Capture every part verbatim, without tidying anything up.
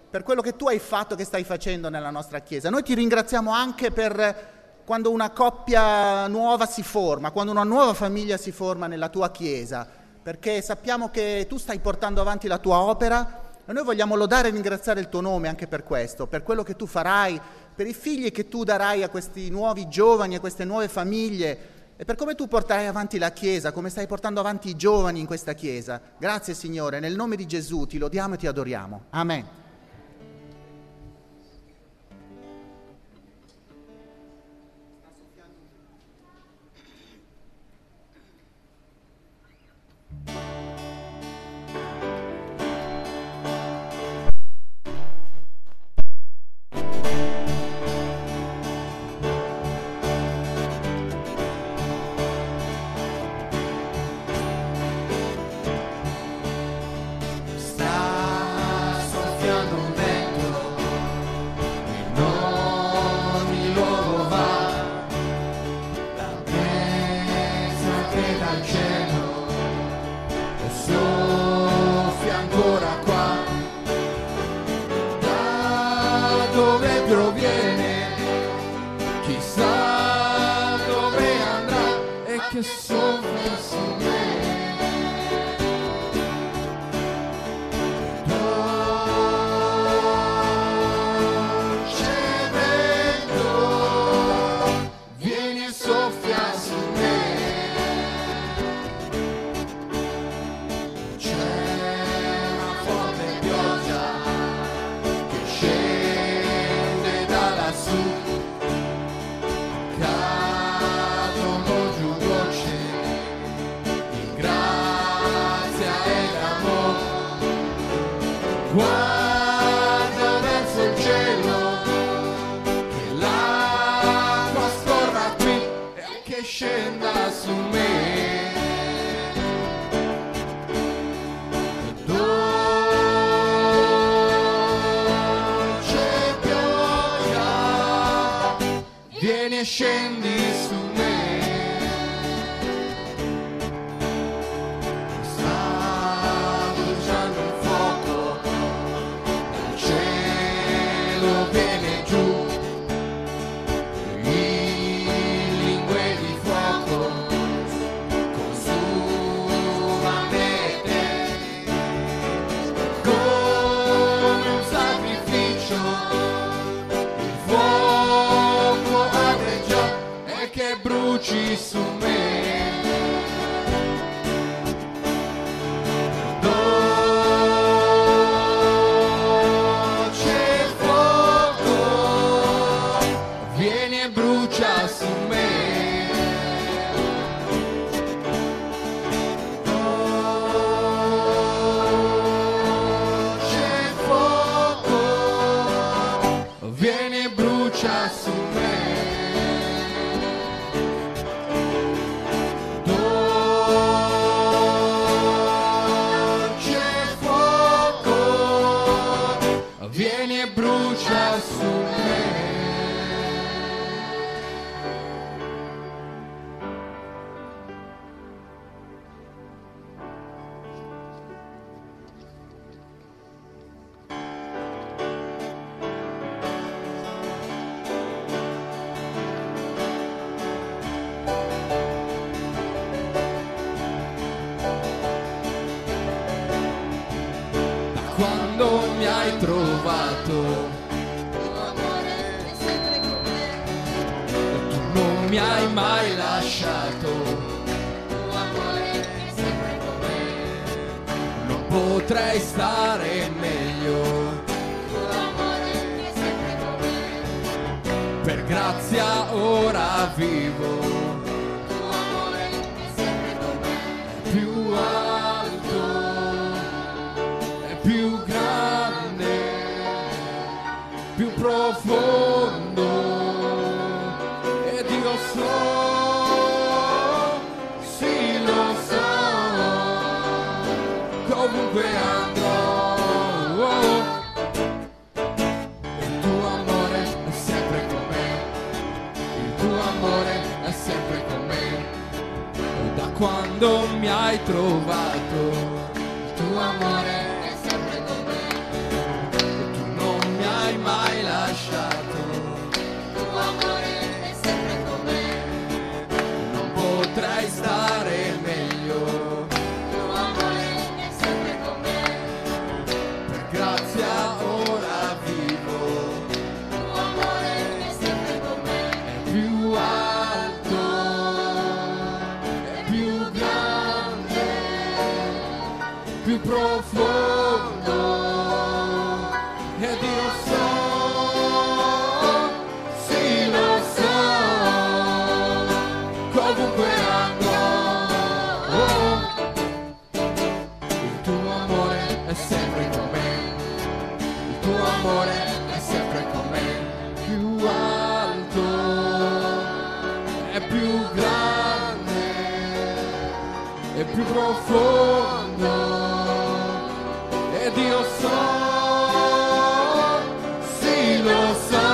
per quello che tu hai fatto, che stai facendo nella nostra Chiesa. Noi ti ringraziamo anche per quando una coppia nuova si forma, quando una nuova famiglia si forma nella tua Chiesa, perché sappiamo che tu stai portando avanti la tua opera e noi vogliamo lodare e ringraziare il tuo nome anche per questo, per quello che tu farai, per i figli che tu darai a questi nuovi giovani, a queste nuove famiglie, e per come tu porterai avanti la Chiesa, come stai portando avanti i giovani in questa Chiesa. Grazie Signore, nel nome di Gesù ti lodiamo e ti adoriamo. Amen. Quando mi hai trovato, tuo amore è sempre con me. Tu non mi hai mai lasciato, tuo amore è sempre con me. Non potrei stare meglio, tuo amore è sempre con me. Per grazia ora vivo, tuo amore è sempre con me. Più alto, più grande, più profondo, ed io so, sì lo so, ovunque andrò, oh, il tuo amore è sempre con me, il tuo amore è sempre con me, da quando mi hai trovato, il tuo amore tuo amore è sempre con me, più alto e più grande e più profondo, ed io so, sì lo so,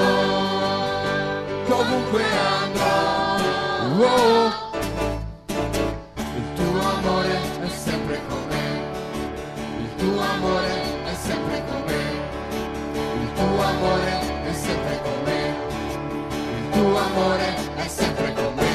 che ovunque andrò, oh, il tuo amore è sempre con me, il tuo amore è sempre con me, il tuo amore è sempre con me, il tuo amore è sempre con me.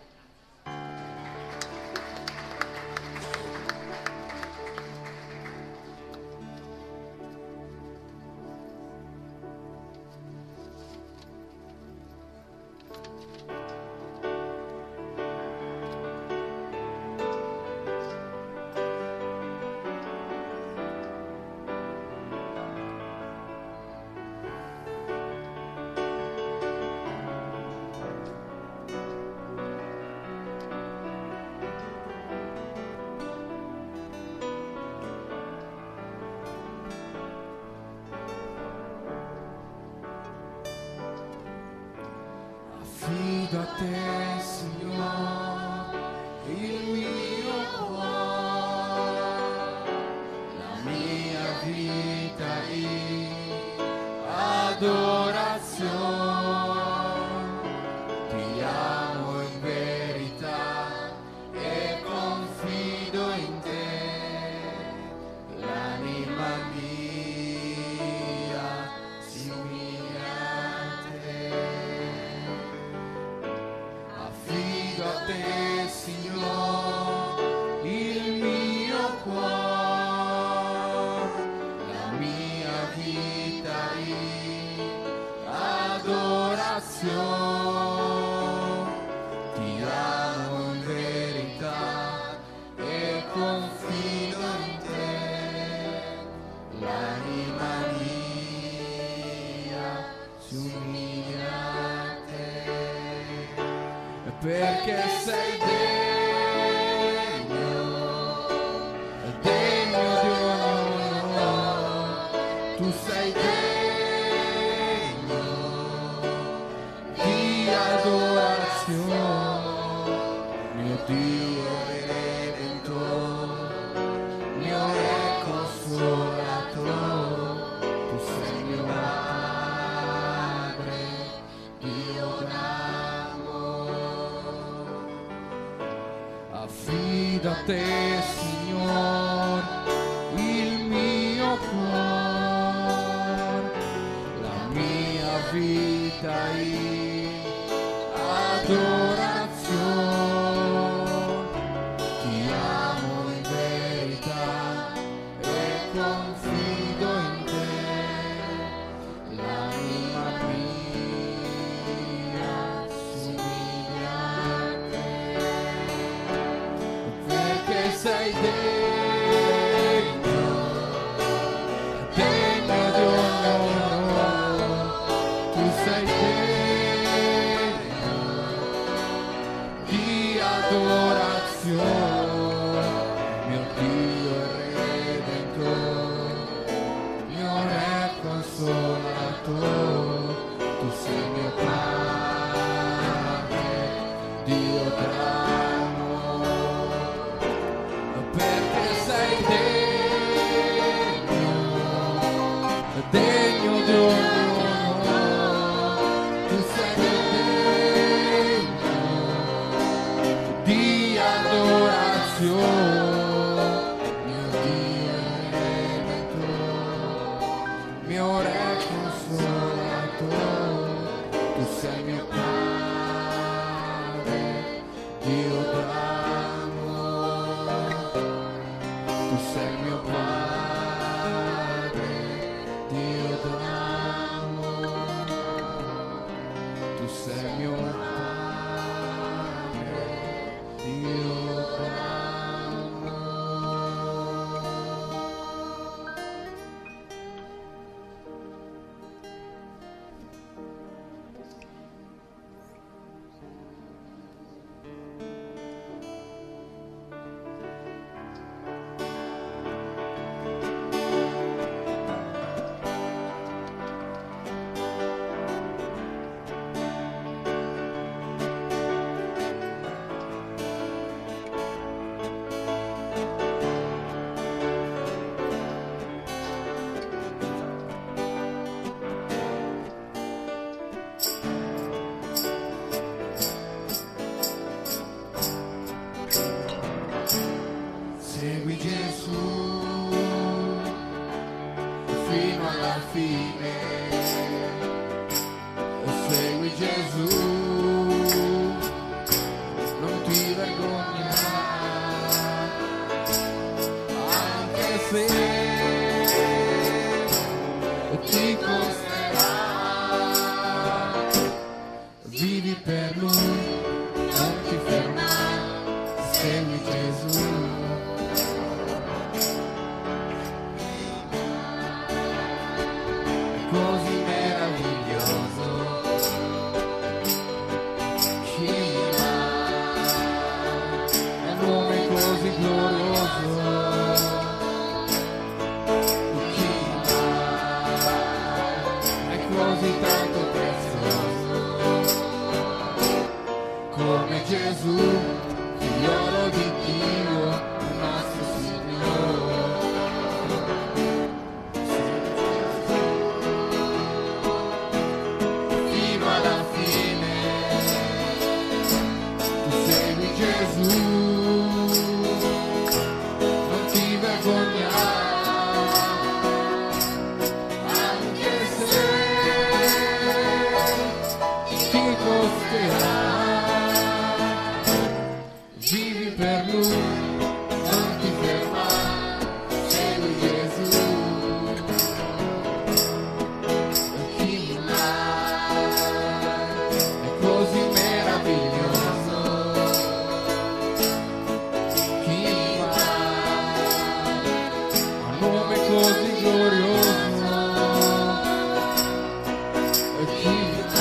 Affido a te, Signore, il mio cuore, la mia vita in adorazione. Ti amo in verità e confido in te, l'anima mia si unisce a te. Affido a te, Signore, il mio cuore, la mia vita in adorazione. Ti amo in verità e confido in te, l'anima mia si unisce a te. Perché sei degno, degno di ognuno, tu sei degno di adorazione, mio Dio Redentore, mio Re Consolatore, tu sei mio Padre, Dio d'amore. Affido a te, Signore, il mio cuore, la mia vita in adorazione. Ti amo in verità e confido in te, l'anima mia si unisce a te. Perché sei degno, degno di ognuno, tu sei degno di adorazione, mio Dio Redentore, mio Re Consolatore, tu sei mio Padre, Dio d'amore. Perché sei degno, degno di ognuno, tu sei degno di adorazione, mio Dio Redentore, mio Re Consolatore, tu sei mio Padre, Dio d'amore. Tu sei mio Padre, Dio d'amore. Tu sei mio Padre, Dio d'amore. fino alla fine. Segui Gesù, non ti vergognerai, anche se ti costerà. Vivi per Lui, non ti fermare, segui Gesù. È così meraviglioso. Così glorioso, chi è così tanto prezioso come Gesù, figliolo di Dio, nostro Signore. Fino alla fine tu segui Gesù. Vivi per Lui, non ti fermare, segui Gesù. Chi mai è così meraviglioso? Chi mai ha un nome così glorioso? Chi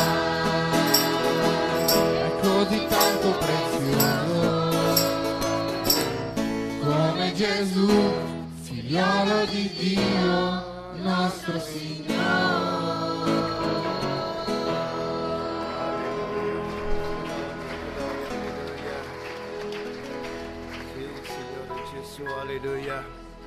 mai è così tanto prezioso come Gesù, figliolo di Dio, nostro Signore. Sì, Signore Gesù, alleluia.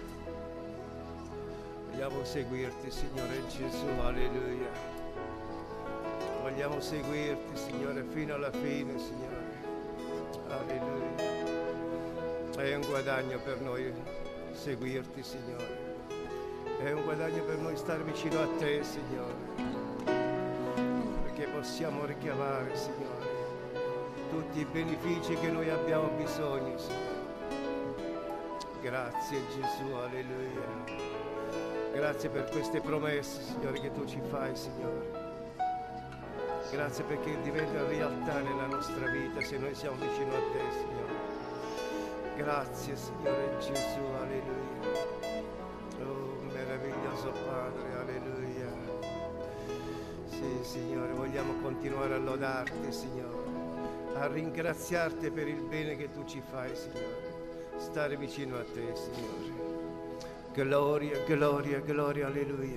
Vogliamo seguirti, Signore Gesù, alleluia. Vogliamo seguirti, Signore, fino alla fine, Signore. Alleluia. È un guadagno per noi seguirti, Signore. È un guadagno per noi stare vicino a te, Signore. Perché possiamo richiamare, Signore, tutti i benefici che noi abbiamo bisogno, Signore. Grazie Gesù, alleluia. Grazie per queste promesse, Signore, che tu ci fai, Signore. Grazie perché diventa realtà nella nostra vita se noi siamo vicino a te, Signore. Grazie, Signore Gesù, alleluia. Oh, meraviglioso Padre, alleluia. Sì, Signore, vogliamo continuare a lodarti, Signore, a ringraziarti per il bene che tu ci fai, Signore. Stare vicino a te, Signore. Gloria, gloria, gloria, alleluia.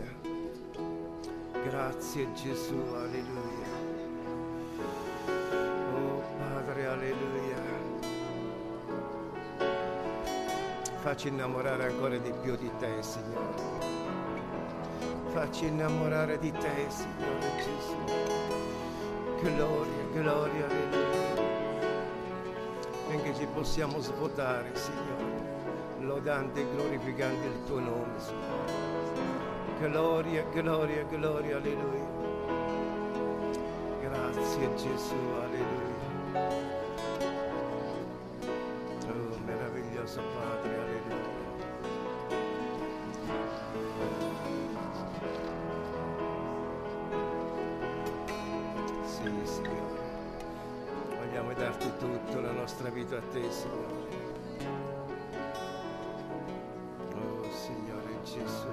Grazie Gesù, alleluia. Oh Padre, alleluia. Facci innamorare ancora di più di te, Signore. Facci innamorare di te, Signore Gesù. Gloria, gloria, alleluia. Finché ci possiamo svuotare, Signore, lodando e glorificando il tuo nome, Signore. Gloria, gloria, gloria, alleluia. Grazie Gesù, alleluia. Oh, meraviglioso Padre, alleluia. Sì, Signore. Vogliamo darti tutto, la nostra vita a te, Signore. Oh, Signore Gesù.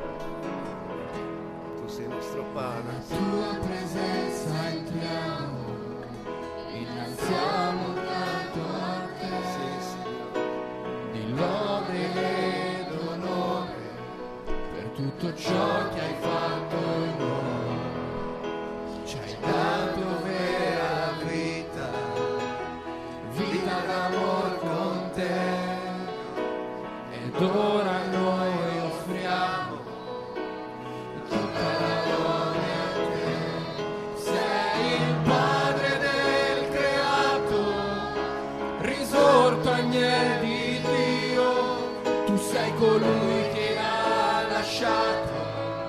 Tu sei nostro Padre. La tua presenza entriamo, innalziamo tanto a te. Sì, Signore. Di lode ed onore per tutto ciò che hai fatto in noi. Ci hai dato vera vita, vita d'amor con te. Ed ora noi offriamo tutta la lode a te. Sei il Padre del creato, risorto agnello di Dio. Tu sei colui che ha lasciato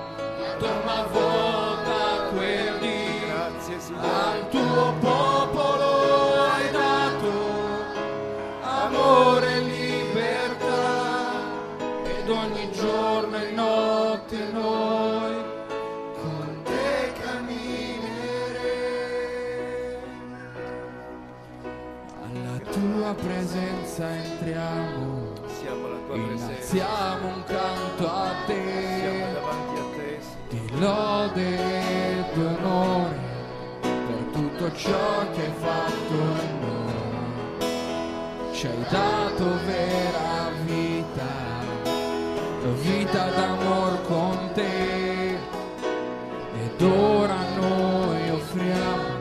adoriamo, Siamo alla tua presenza. innalziamo un canto a te, Siamo davanti a te, Signore. ti lode ed onore per tutto ciò che hai fatto in noi. Ci hai dato vera vita, vita d'amor con te, ed ora noi offriamo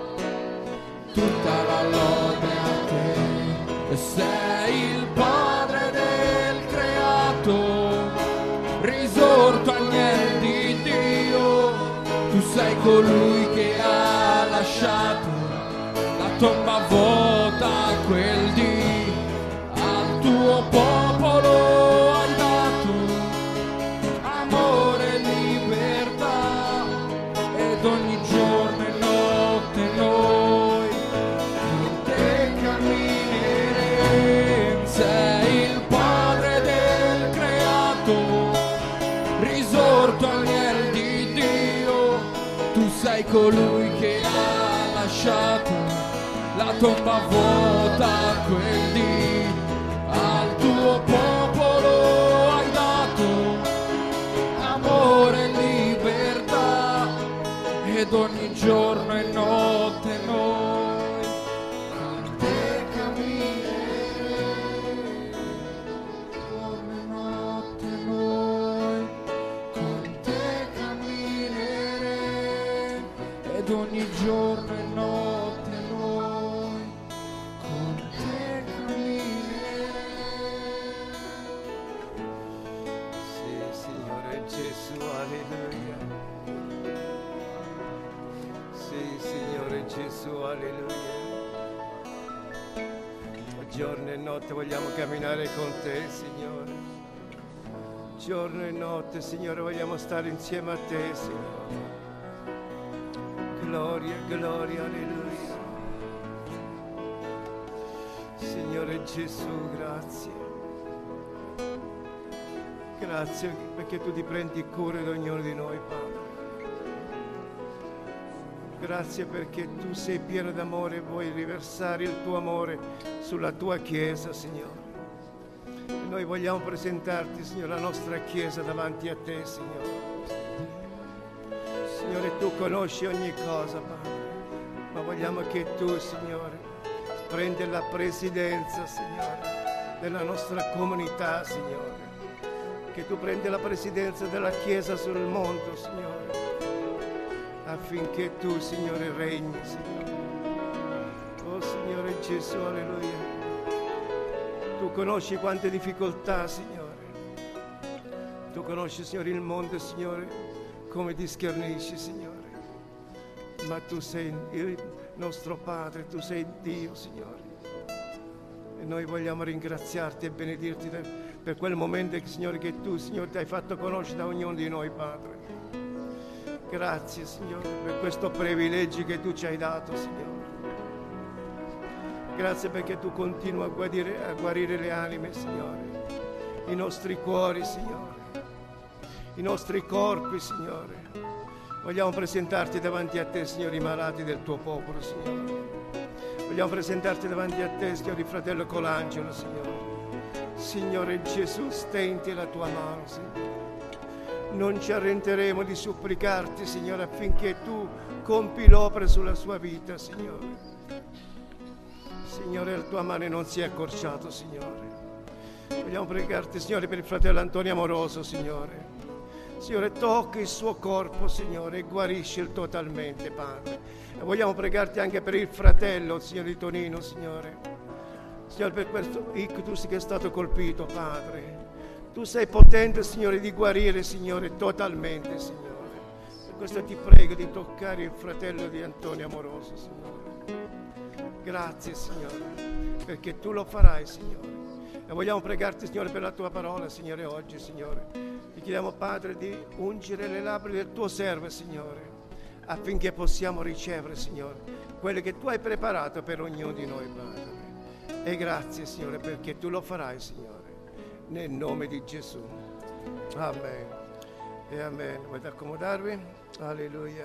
tutta la lode a te. Sei il Padre del creato, risorto agnello di Dio. Tu sei colui che ha lasciato la tomba vuota quel dì. Al tuo popolo hai dato amore e libertà, ed ogni giorno e notte noi con te cammineremo. Sei il Padre del creato, risorto agnello di Dio. Tu sei colui che ha lasciato la tomba vuota quel dì. Al tuo popolo hai dato amore e libertà, ed ogni giorno e notte noi con te cammineremo. Giorno e notte noi con te cammineremo, ed ogni giorno e notte noi con te cammineremo. Sì, Signore Gesù, alleluia. Sì, Signore Gesù, alleluia. Giorno e notte vogliamo camminare con te, Signore. Giorno e notte, Signore, vogliamo stare insieme a te, Signore. Gloria, gloria, alleluia. Signore Gesù, grazie. Grazie perché tu ti prendi cura di ognuno di noi, Padre. Grazie perché tu sei pieno d'amore e vuoi riversare il tuo amore sulla tua Chiesa, Signore. E noi vogliamo presentarti, Signore, la nostra Chiesa davanti a te, Signore. Signore, tu conosci ogni cosa, Padre, ma vogliamo che tu, Signore, prendi la presidenza, Signore, della nostra comunità, Signore. Che tu prendi la presidenza della Chiesa sul mondo, Signore, affinché tu, Signore, regni, Signore. Oh, Signore Gesù, alleluia. Tu conosci quante difficoltà, Signore. Tu conosci, Signore, il mondo, Signore, come ti schernisci, Signore. Ma tu sei il nostro Padre, tu sei Dio, Signore. E noi vogliamo ringraziarti e benedirti per quel momento, Signore, che tu, Signore, ti hai fatto conoscere da ognuno di noi, Padre. Grazie, Signore, per questo privilegio che tu ci hai dato, Signore. Grazie perché tu continui a guarire, a guarire le anime, Signore, i nostri cuori, Signore, i nostri corpi, Signore. Vogliamo presentarti davanti a te, Signore, i malati del tuo popolo, Signore. Vogliamo presentarti davanti a te, Signore, il fratello Colangelo, Signore. Signore Gesù, stendi la tua mano, Signore. Non ci arrenderemo di supplicarti, Signore, affinché tu compi l'opera sulla sua vita, Signore. Signore, la tua mano non si è accorciata, Signore. Vogliamo pregarti, Signore, per il fratello Antonio Amoroso, Signore. Signore, tocca il suo corpo, Signore, e guariscilo totalmente, Padre. E vogliamo pregarti anche per il fratello, Signore, di Tonino, Signore. Signore, per questo ictus che è stato colpito, Padre. Tu sei potente, Signore, di guarire, Signore, totalmente, Signore. Per questo ti prego di toccare il fratello di Antonio Amoroso, Signore. Grazie, Signore, perché tu lo farai, Signore. E vogliamo pregarti, Signore, per la tua parola, Signore, oggi, Signore. Ti chiediamo, Padre, di ungere le labbra del tuo servo, Signore, affinché possiamo ricevere, Signore, quello che tu hai preparato per ognuno di noi, Padre. E grazie, Signore, perché tu lo farai, Signore. Nel nome di Gesù. Amen. E amen. Volete accomodarvi? Alleluia.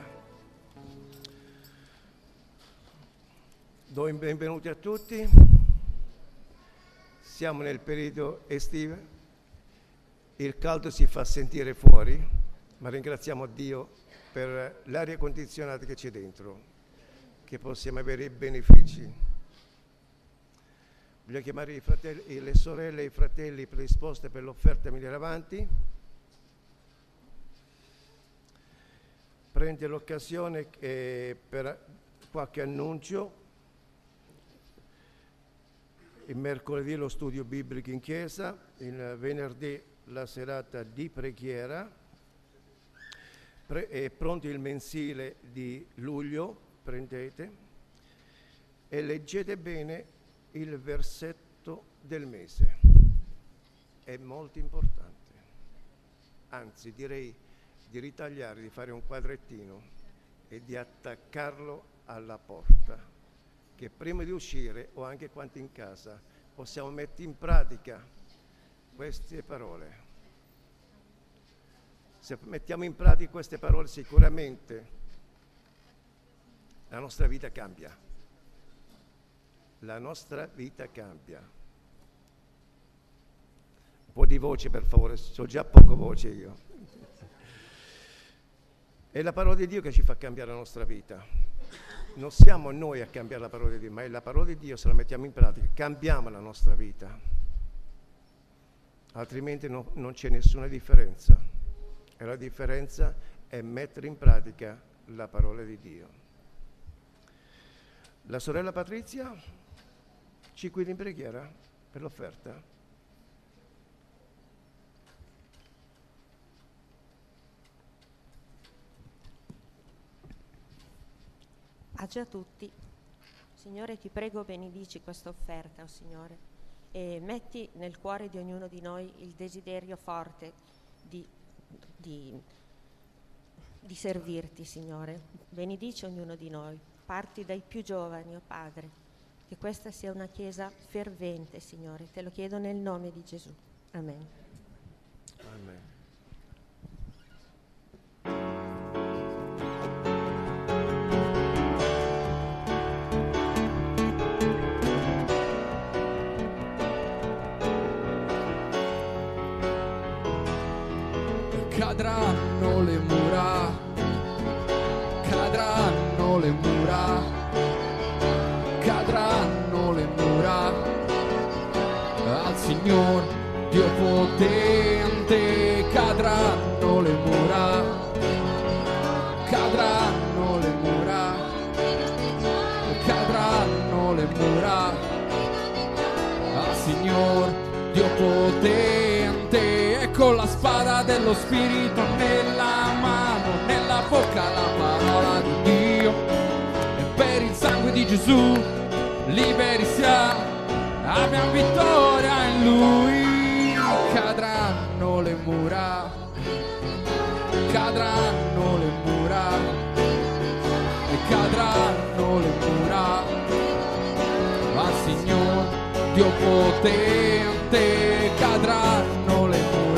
Do i benvenuti a tutti. Siamo nel periodo estivo, il caldo si fa sentire fuori, ma ringraziamo Dio per l'aria condizionata che c'è dentro, che possiamo avere i benefici. Voglio chiamare i fratelli, le sorelle e i fratelli predisposti per l'offerta a venire avanti. Prende l'occasione eh, per qualche annuncio. Il mercoledì lo studio biblico in chiesa, il venerdì la serata di preghiera, Pre- è pronto il mensile di luglio, prendete e leggete bene il versetto del mese, è molto importante, anzi direi di ritagliare, di fare un quadrettino e di attaccarlo alla porta, che prima di uscire o anche quando in casa possiamo mettere in pratica queste parole. Se mettiamo in pratica queste parole sicuramente la nostra vita cambia. La nostra vita cambia. Un po' di voce per favore, ho già poco voce io. È la parola di Dio che ci fa cambiare la nostra vita. Non siamo noi a cambiare la parola di Dio, ma è la parola di Dio, se la mettiamo in pratica, cambiamo la nostra vita. Altrimenti no, non c'è nessuna differenza. E la differenza è mettere in pratica la parola di Dio. La sorella Patrizia ci guida in preghiera per l'offerta. Pace a tutti. Signore, ti prego, benedici questa offerta, oh Signore, e metti nel cuore di ognuno di noi il desiderio forte di, di, di servirti, Signore. Benedici ognuno di noi. Parti dai più giovani, oh Padre, che questa sia una chiesa fervente, Signore. Te lo chiedo nel nome di Gesù. Amen. Amen. Cadranno le mura, cadranno le mura, cadranno le mura al Signor Dio potente, cadranno le mura, cadranno le mura, cadranno le mura al Signor Dio potente. Con la spada dello Spirito nella mano, nella bocca la parola di Dio, e per il sangue di Gesù liberi siamo, abbiamo vittoria in Lui. Cadranno le mura, cadranno le mura, e cadranno le mura al Signor Dio potente, cadranno le mura.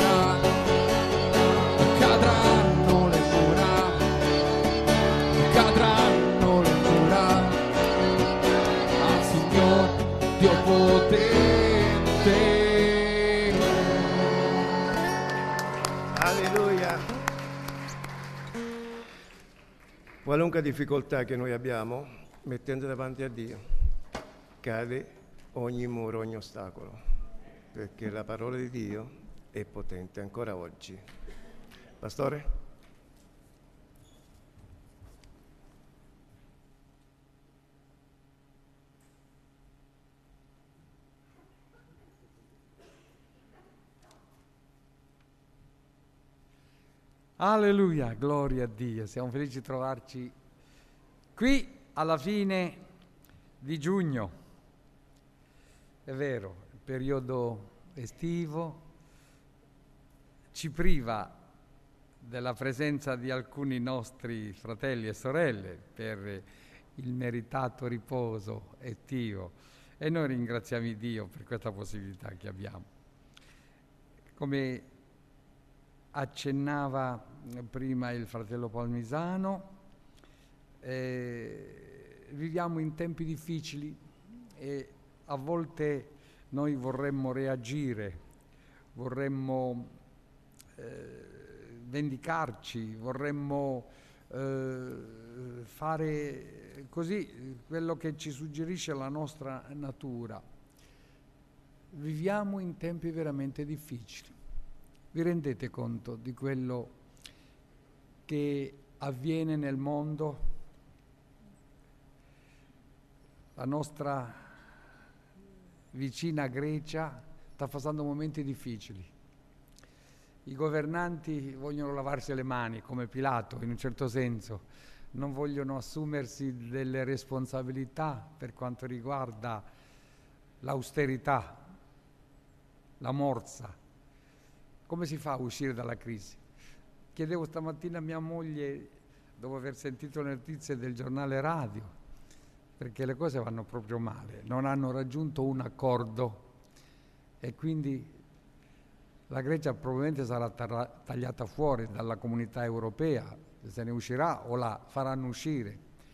Alleluia. Qualunque difficoltà che noi abbiamo, mettendo davanti a Dio, cade ogni muro, ogni ostacolo, perché la parola di Dio è potente ancora oggi. Pastore? Alleluia, gloria a Dio. Siamo felici di trovarci qui alla fine di giugno. È vero, il periodo estivo ci priva della presenza di alcuni nostri fratelli e sorelle per il meritato riposo estivo, e noi ringraziamo Dio per questa possibilità che abbiamo. Come accennava prima il fratello Palmisano, eh, viviamo in tempi difficili e a volte noi vorremmo reagire, vorremmo eh, vendicarci, vorremmo eh, fare così quello che ci suggerisce la nostra natura. Viviamo in tempi veramente difficili. Vi rendete conto di quello che avviene nel mondo? La nostra vicina Grecia sta passando momenti difficili. I governanti vogliono lavarsi le mani, come Pilato, in un certo senso. Non vogliono assumersi delle responsabilità per quanto riguarda l'austerità, la morsa. Come si fa a uscire dalla crisi? Chiedevo stamattina a mia moglie, dopo aver sentito le notizie del giornale radio, perché le cose vanno proprio male, non hanno raggiunto un accordo e quindi la Grecia probabilmente sarà tar- tagliata fuori dalla comunità europea, se ne uscirà o la faranno uscire.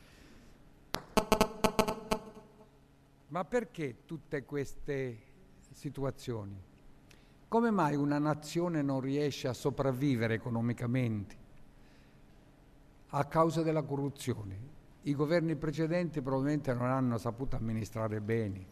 Ma perché tutte queste situazioni? Come mai una nazione non riesce a sopravvivere economicamente? A causa della corruzione. I governi precedenti probabilmente non hanno saputo amministrare bene.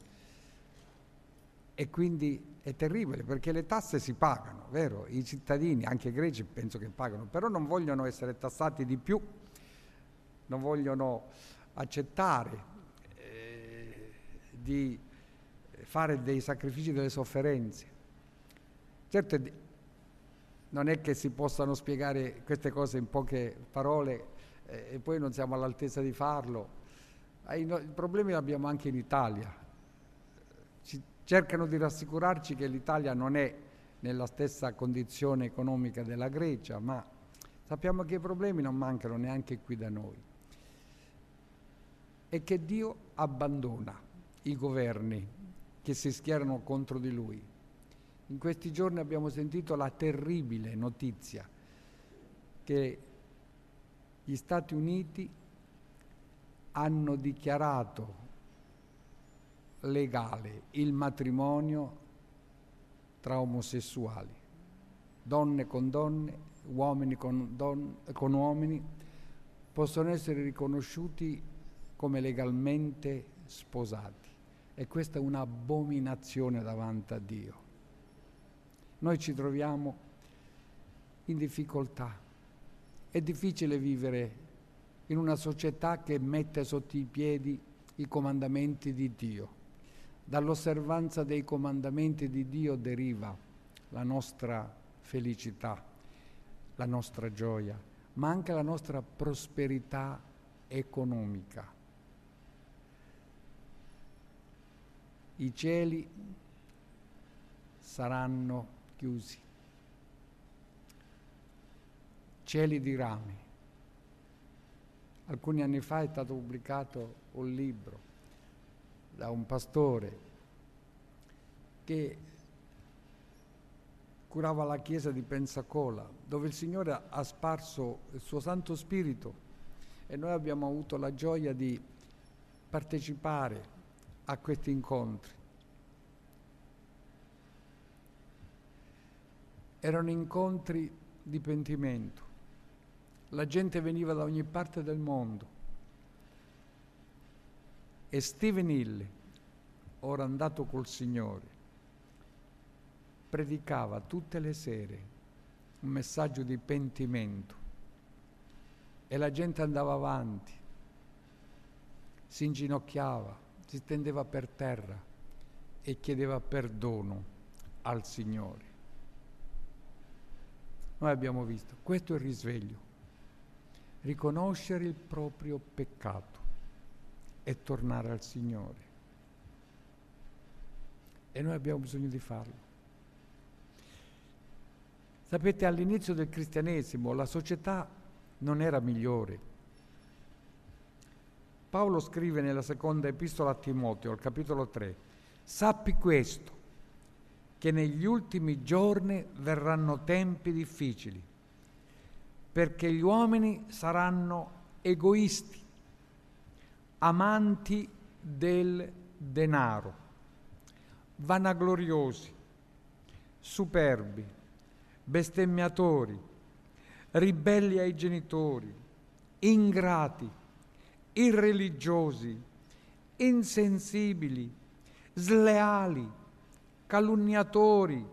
E quindi è terribile, perché le tasse si pagano, vero? I cittadini, anche i greci, penso che pagano, però non vogliono essere tassati di più, non vogliono accettare eh, di fare dei sacrifici, delle sofferenze. Certo, non è che si possano spiegare queste cose in poche parole eh, e poi non siamo all'altezza di farlo. I, no, i problemi li abbiamo anche in Italia. Ci cercano di rassicurarci che l'Italia non è nella stessa condizione economica della Grecia, ma sappiamo che i problemi non mancano neanche qui da noi. E che Dio abbandona i governi che si schierano contro di Lui. In questi giorni abbiamo sentito la terribile notizia che gli Stati Uniti hanno dichiarato legale il matrimonio tra omosessuali, donne con donne, uomini con, don- con uomini, possono essere riconosciuti come legalmente sposati. E questa è un'abominazione davanti a Dio. Noi ci troviamo in difficoltà. È difficile vivere in una società che mette sotto i piedi i comandamenti di Dio. Dall'osservanza dei comandamenti di Dio deriva la nostra felicità, la nostra gioia, ma anche la nostra prosperità economica. I cieli saranno chiusi, cieli di rame. Alcuni anni fa è stato pubblicato un libro da un pastore che curava la chiesa di Pensacola, dove il Signore ha sparso il suo Santo Spirito e noi abbiamo avuto la gioia di partecipare a questi incontri. Erano incontri di pentimento. La gente veniva da ogni parte del mondo. E Stephen Hill, ora andato col Signore, predicava tutte le sere un messaggio di pentimento e la gente andava avanti, si inginocchiava, si stendeva per terra e chiedeva perdono al Signore. Noi abbiamo visto, questo è il risveglio, riconoscere il proprio peccato e tornare al Signore. E noi abbiamo bisogno di farlo. Sapete, all'inizio del cristianesimo la società non era migliore. Paolo scrive nella seconda epistola a Timoteo, al capitolo tre, sappi questo, che negli ultimi giorni verranno tempi difficili, perché gli uomini saranno egoisti, amanti del denaro, vanagloriosi, superbi, bestemmiatori, ribelli ai genitori, ingrati, irreligiosi, insensibili, sleali, calunniatori,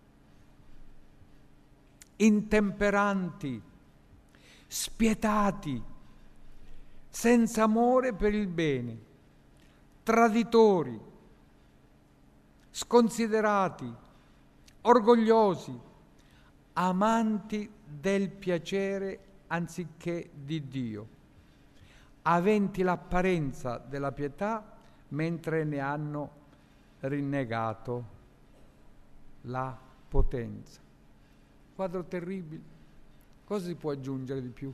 intemperanti, spietati, senza amore per il bene, traditori, sconsiderati, orgogliosi, amanti del piacere anziché di Dio, aventi l'apparenza della pietà mentre ne hanno rinnegato la potenza. Quadro terribile. Cosa si può aggiungere di più?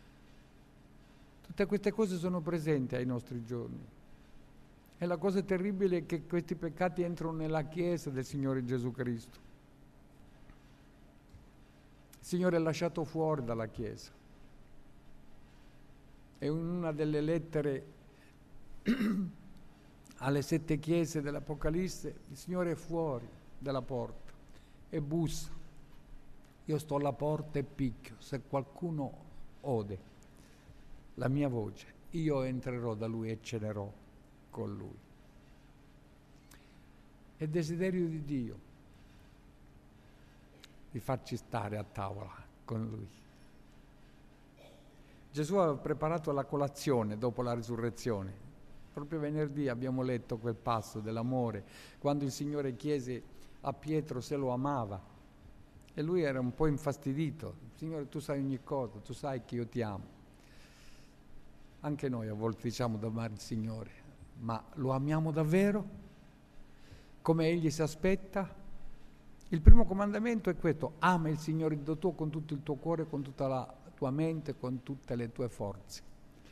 Tutte queste cose sono presenti ai nostri giorni. E la cosa terribile è che questi peccati entrano nella Chiesa del Signore Gesù Cristo. Il Signore è lasciato fuori dalla Chiesa. E in una delle lettere alle sette chiese dell'Apocalisse, il Signore è fuori dalla porta e bussa. Io sto alla porta e picchio. Se qualcuno ode la mia voce, io entrerò da Lui e cenerò con Lui. È desiderio di Dio di farci stare a tavola con Lui. Gesù aveva preparato la colazione dopo la risurrezione. Proprio venerdì abbiamo letto quel passo dell'amore, quando il Signore chiese a Pietro se lo amava. E lui era un po' infastidito. Signore, tu sai ogni cosa, tu sai che io ti amo. Anche noi a volte diciamo di amare il Signore, ma lo amiamo davvero? Come Egli si aspetta? Il primo comandamento è questo: ama il Signore Dio tuo con tutto il tuo cuore, con tutta la tua mente, con tutte le tue forze.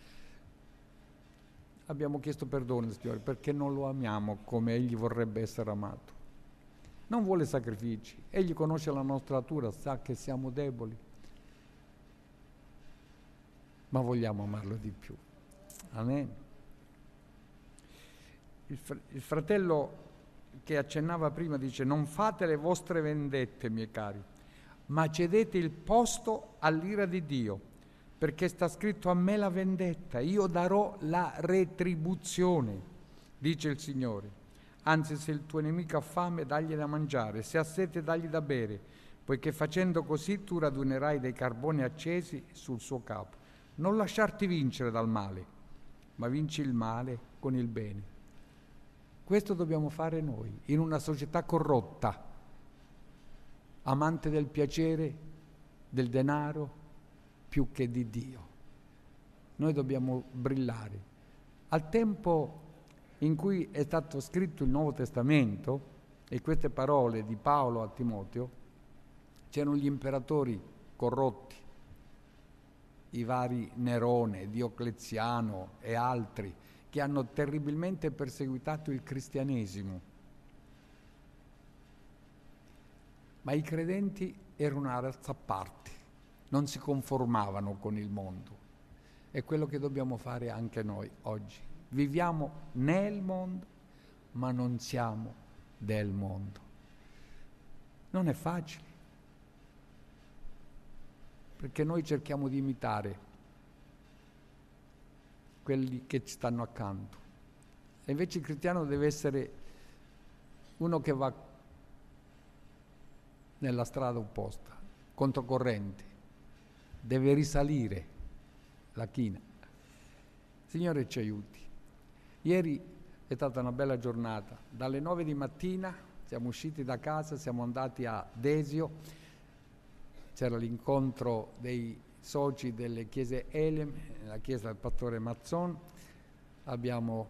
Abbiamo chiesto perdono al Signore perché non lo amiamo come Egli vorrebbe essere amato. Non vuole sacrifici, Egli conosce la nostra natura, sa che siamo deboli, ma vogliamo amarlo di più. Amen. Il, fr- il fratello che accennava prima dice: non fate le vostre vendette, miei cari, ma cedete il posto all'ira di Dio, perché sta scritto: a me la vendetta, io darò la retribuzione, dice il Signore. Anzi, se il tuo nemico ha fame, dagli da mangiare, se ha sete, dagli da bere, poiché facendo così tu radunerai dei carboni accesi sul suo capo. Non lasciarti vincere dal male, ma vinci il male con il bene. Questo dobbiamo fare noi, in una società corrotta, amante del piacere, del denaro, più che di Dio. Noi dobbiamo brillare. Al tempo in cui è stato scritto il Nuovo Testamento, e queste parole di Paolo a Timoteo, c'erano gli imperatori corrotti, i vari Nerone, Diocleziano e altri, che hanno terribilmente perseguitato il cristianesimo. Ma i credenti erano una razza a parte, non si conformavano con il mondo. È quello che dobbiamo fare anche noi oggi. Viviamo nel mondo, ma non siamo del mondo. Non è facile, perché noi cerchiamo di imitare quelli che ci stanno accanto. E invece il cristiano deve essere uno che va nella strada opposta, controcorrente, deve risalire la china. Signore ci aiuti. Ieri è stata una bella giornata, dalle nove di mattina siamo usciti da casa, siamo andati a Desio, c'era l'incontro dei soci delle chiese Elem, la chiesa del pastore Mazzon, abbiamo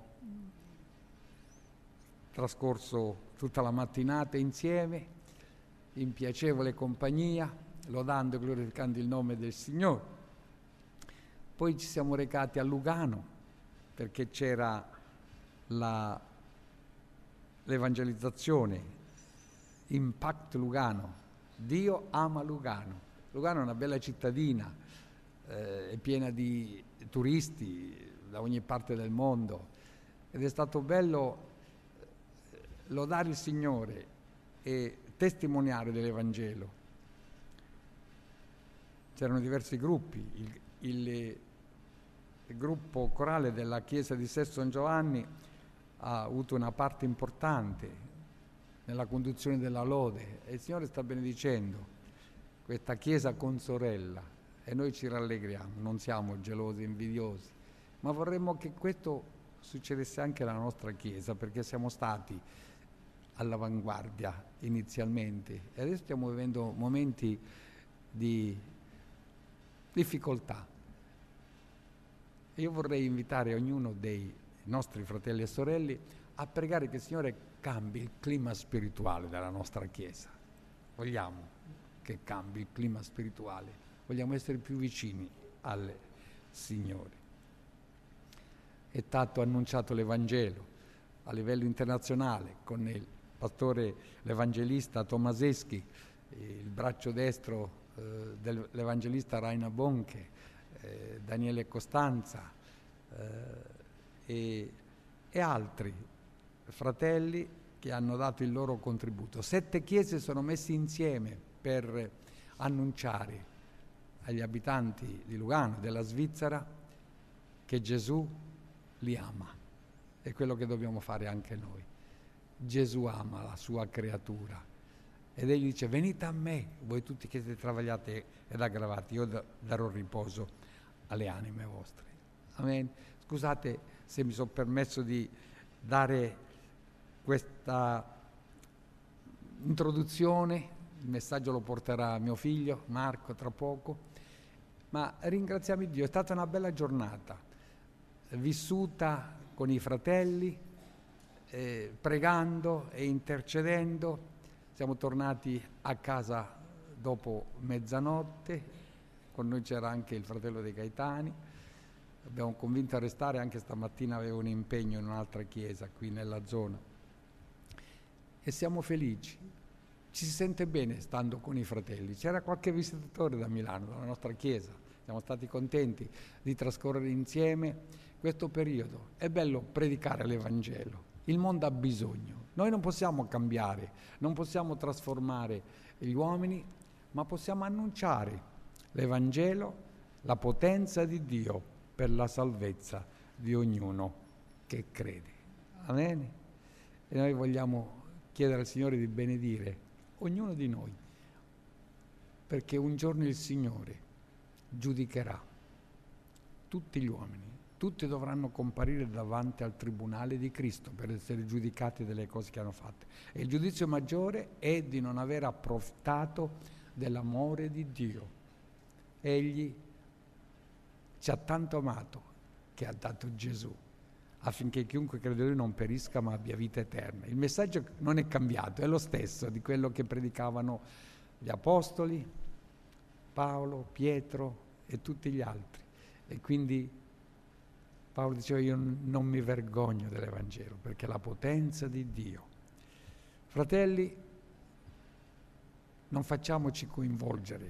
trascorso tutta la mattinata insieme, in piacevole compagnia, lodando e glorificando il nome del Signore. Poi ci siamo recati a Lugano, perché c'era la, l'evangelizzazione, Impact Lugano, Dio ama Lugano. Lugano è una bella cittadina, eh, è piena di turisti da ogni parte del mondo, ed è stato bello lodare il Signore e testimoniare dell'Evangelo. C'erano diversi gruppi, il, il, il gruppo corale della chiesa di Sesto San Giovanni ha avuto una parte importante nella conduzione della lode e il Signore sta benedicendo questa chiesa consorella e noi ci rallegriamo, non siamo gelosi, invidiosi, ma vorremmo che questo succedesse anche alla nostra chiesa, perché siamo stati all'avanguardia inizialmente e adesso stiamo vivendo momenti di difficoltà. Io vorrei invitare ognuno dei nostri fratelli e sorelle a pregare che il Signore cambi il clima spirituale della nostra chiesa. Vogliamo che cambi il clima spirituale, vogliamo essere più vicini al Signore. È stato annunciato l'Evangelo a livello internazionale con il pastore, l'evangelista Tomaseschi, il braccio destro eh, dell'evangelista Raina Bonche, eh, Daniele Costanza eh, e, e altri fratelli che hanno dato il loro contributo. Sette chiese sono messe insieme per annunciare agli abitanti di Lugano, della Svizzera, che Gesù li ama. È quello che dobbiamo fare anche noi. Gesù ama la sua creatura ed egli dice: venite a me, voi tutti che siete travagliati ed aggravati, io darò riposo alle anime vostre. Amen. Scusate se mi sono permesso di dare questa introduzione, il messaggio lo porterà mio figlio Marco tra poco, ma ringraziamo Dio, è stata una bella giornata vissuta con i fratelli, eh, pregando e intercedendo. Siamo tornati a casa dopo mezzanotte, con noi c'era anche il fratello dei Gaetani, abbiamo convinto a restare, anche stamattina avevo un impegno in un'altra chiesa qui nella zona e siamo felici, ci si sente bene stando con i fratelli. C'era qualche visitatore da Milano, dalla nostra chiesa, siamo stati contenti di trascorrere insieme questo periodo. È bello predicare l'Evangelo, il mondo ha bisogno, noi non possiamo cambiare, non possiamo trasformare gli uomini, ma possiamo annunciare l'Evangelo, la potenza di Dio per la salvezza di ognuno che crede. Amen? E noi vogliamo chiedere al Signore di benedire ognuno di noi, perché un giorno il Signore giudicherà tutti gli uomini, tutti dovranno comparire davanti al tribunale di Cristo per essere giudicati delle cose che hanno fatte. E il giudizio maggiore è di non aver approfittato dell'amore di Dio. Egli ci ha tanto amato che ha dato Gesù, affinché chiunque crede in Lui non perisca ma abbia vita eterna. Il messaggio non è cambiato, è lo stesso di quello che predicavano gli apostoli, Paolo, Pietro e tutti gli altri. E quindi Paolo diceva: io non mi vergogno dell'Evangelo, perché è la potenza di Dio. Fratelli, non facciamoci coinvolgere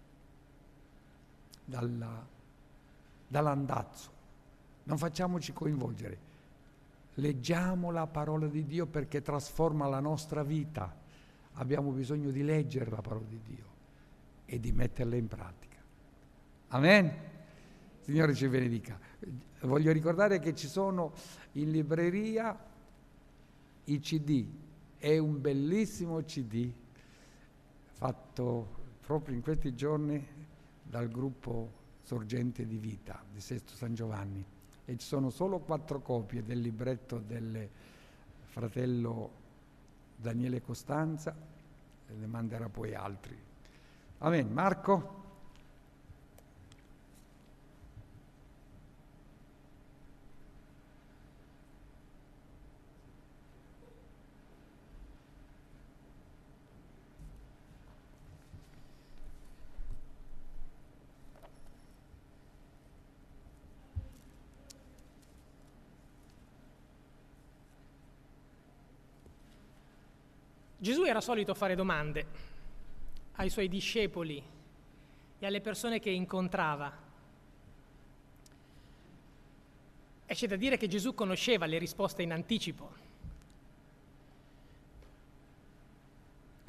dalla, dall'andazzo, non facciamoci coinvolgere. Leggiamo la parola di Dio perché trasforma la nostra vita. Abbiamo bisogno di leggere la parola di Dio e di metterla in pratica. Amen? Signore ci benedica. Voglio ricordare che ci sono in libreria i C D. È un bellissimo C D fatto proprio in questi giorni dal gruppo Sorgente di Vita di Sesto San Giovanni, e ci sono solo quattro copie del libretto del fratello Daniele Costanza, e ne manderà poi altri. Amen. Marco? Gesù era solito fare domande ai suoi discepoli e alle persone che incontrava. E c'è da dire che Gesù conosceva le risposte in anticipo.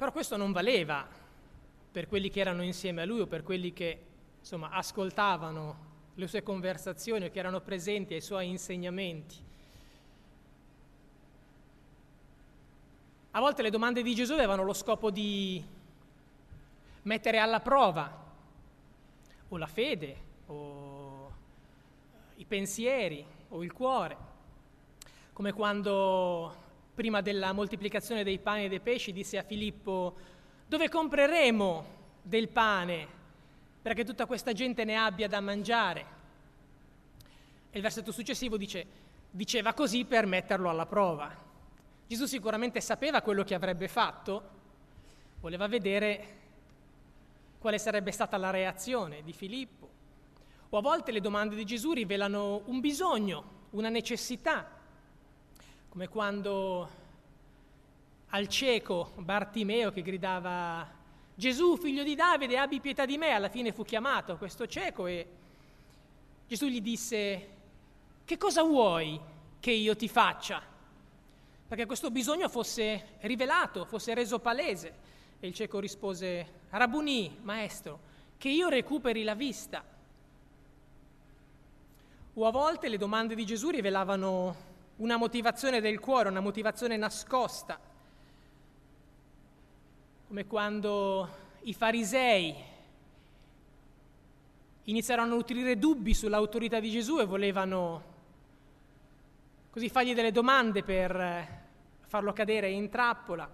Però questo non valeva per quelli che erano insieme a lui o per quelli che, insomma, ascoltavano le sue conversazioni o che erano presenti ai suoi insegnamenti. A volte le domande di Gesù avevano lo scopo di mettere alla prova o la fede, o i pensieri, o il cuore, come quando prima della moltiplicazione dei pani e dei pesci disse a Filippo: dove compreremo del pane perché tutta questa gente ne abbia da mangiare? E il versetto successivo dice: diceva così per metterlo alla prova. Gesù sicuramente sapeva quello che avrebbe fatto, voleva vedere quale sarebbe stata la reazione di Filippo. O a volte le domande di Gesù rivelano un bisogno, una necessità, come quando al cieco Bartimeo che gridava: Gesù, figlio di Davide, abbi pietà di me. Alla fine fu chiamato questo cieco e Gesù gli disse: che cosa vuoi che io ti faccia? Perché questo bisogno fosse rivelato, fosse reso palese. E il cieco rispose: Rabbunì, maestro, che io recuperi la vista. O a volte le domande di Gesù rivelavano una motivazione del cuore, una motivazione nascosta, come quando i farisei iniziarono a nutrire dubbi sull'autorità di Gesù e volevano così fargli delle domande per farlo cadere in trappola.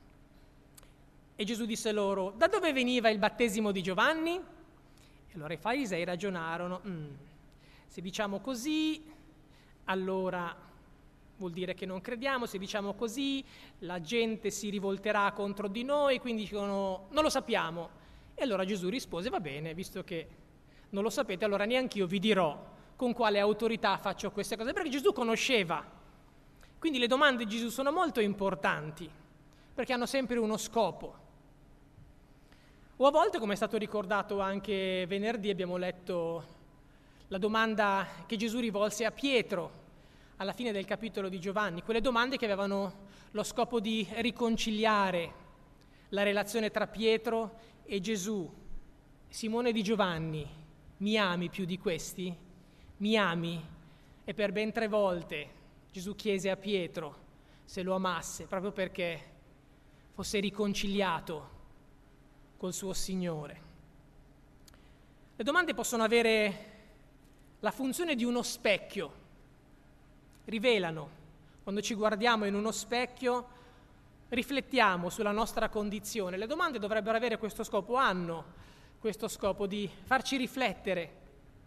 E Gesù disse loro: da dove veniva il battesimo di Giovanni? E allora i farisei ragionarono: mm, se diciamo così, allora vuol dire che non crediamo, se diciamo così la gente si rivolterà contro di noi, quindi dicono: non lo sappiamo. E allora Gesù rispose: va bene, visto che non lo sapete, allora neanch'io vi dirò con quale autorità faccio queste cose, perché Gesù conosceva. Quindi le domande di Gesù sono molto importanti, perché hanno sempre uno scopo. O a volte, come è stato ricordato anche venerdì, abbiamo letto la domanda che Gesù rivolse a Pietro alla fine del capitolo di Giovanni, quelle domande che avevano lo scopo di riconciliare la relazione tra Pietro e Gesù. Simone di Giovanni, mi ami più di questi? Mi ami? E per ben tre volte Gesù chiese a Pietro se lo amasse, proprio perché fosse riconciliato col suo Signore. Le domande possono avere la funzione di uno specchio, rivelano. Quando ci guardiamo in uno specchio, riflettiamo sulla nostra condizione. Le domande dovrebbero avere questo scopo, hanno questo scopo di farci riflettere,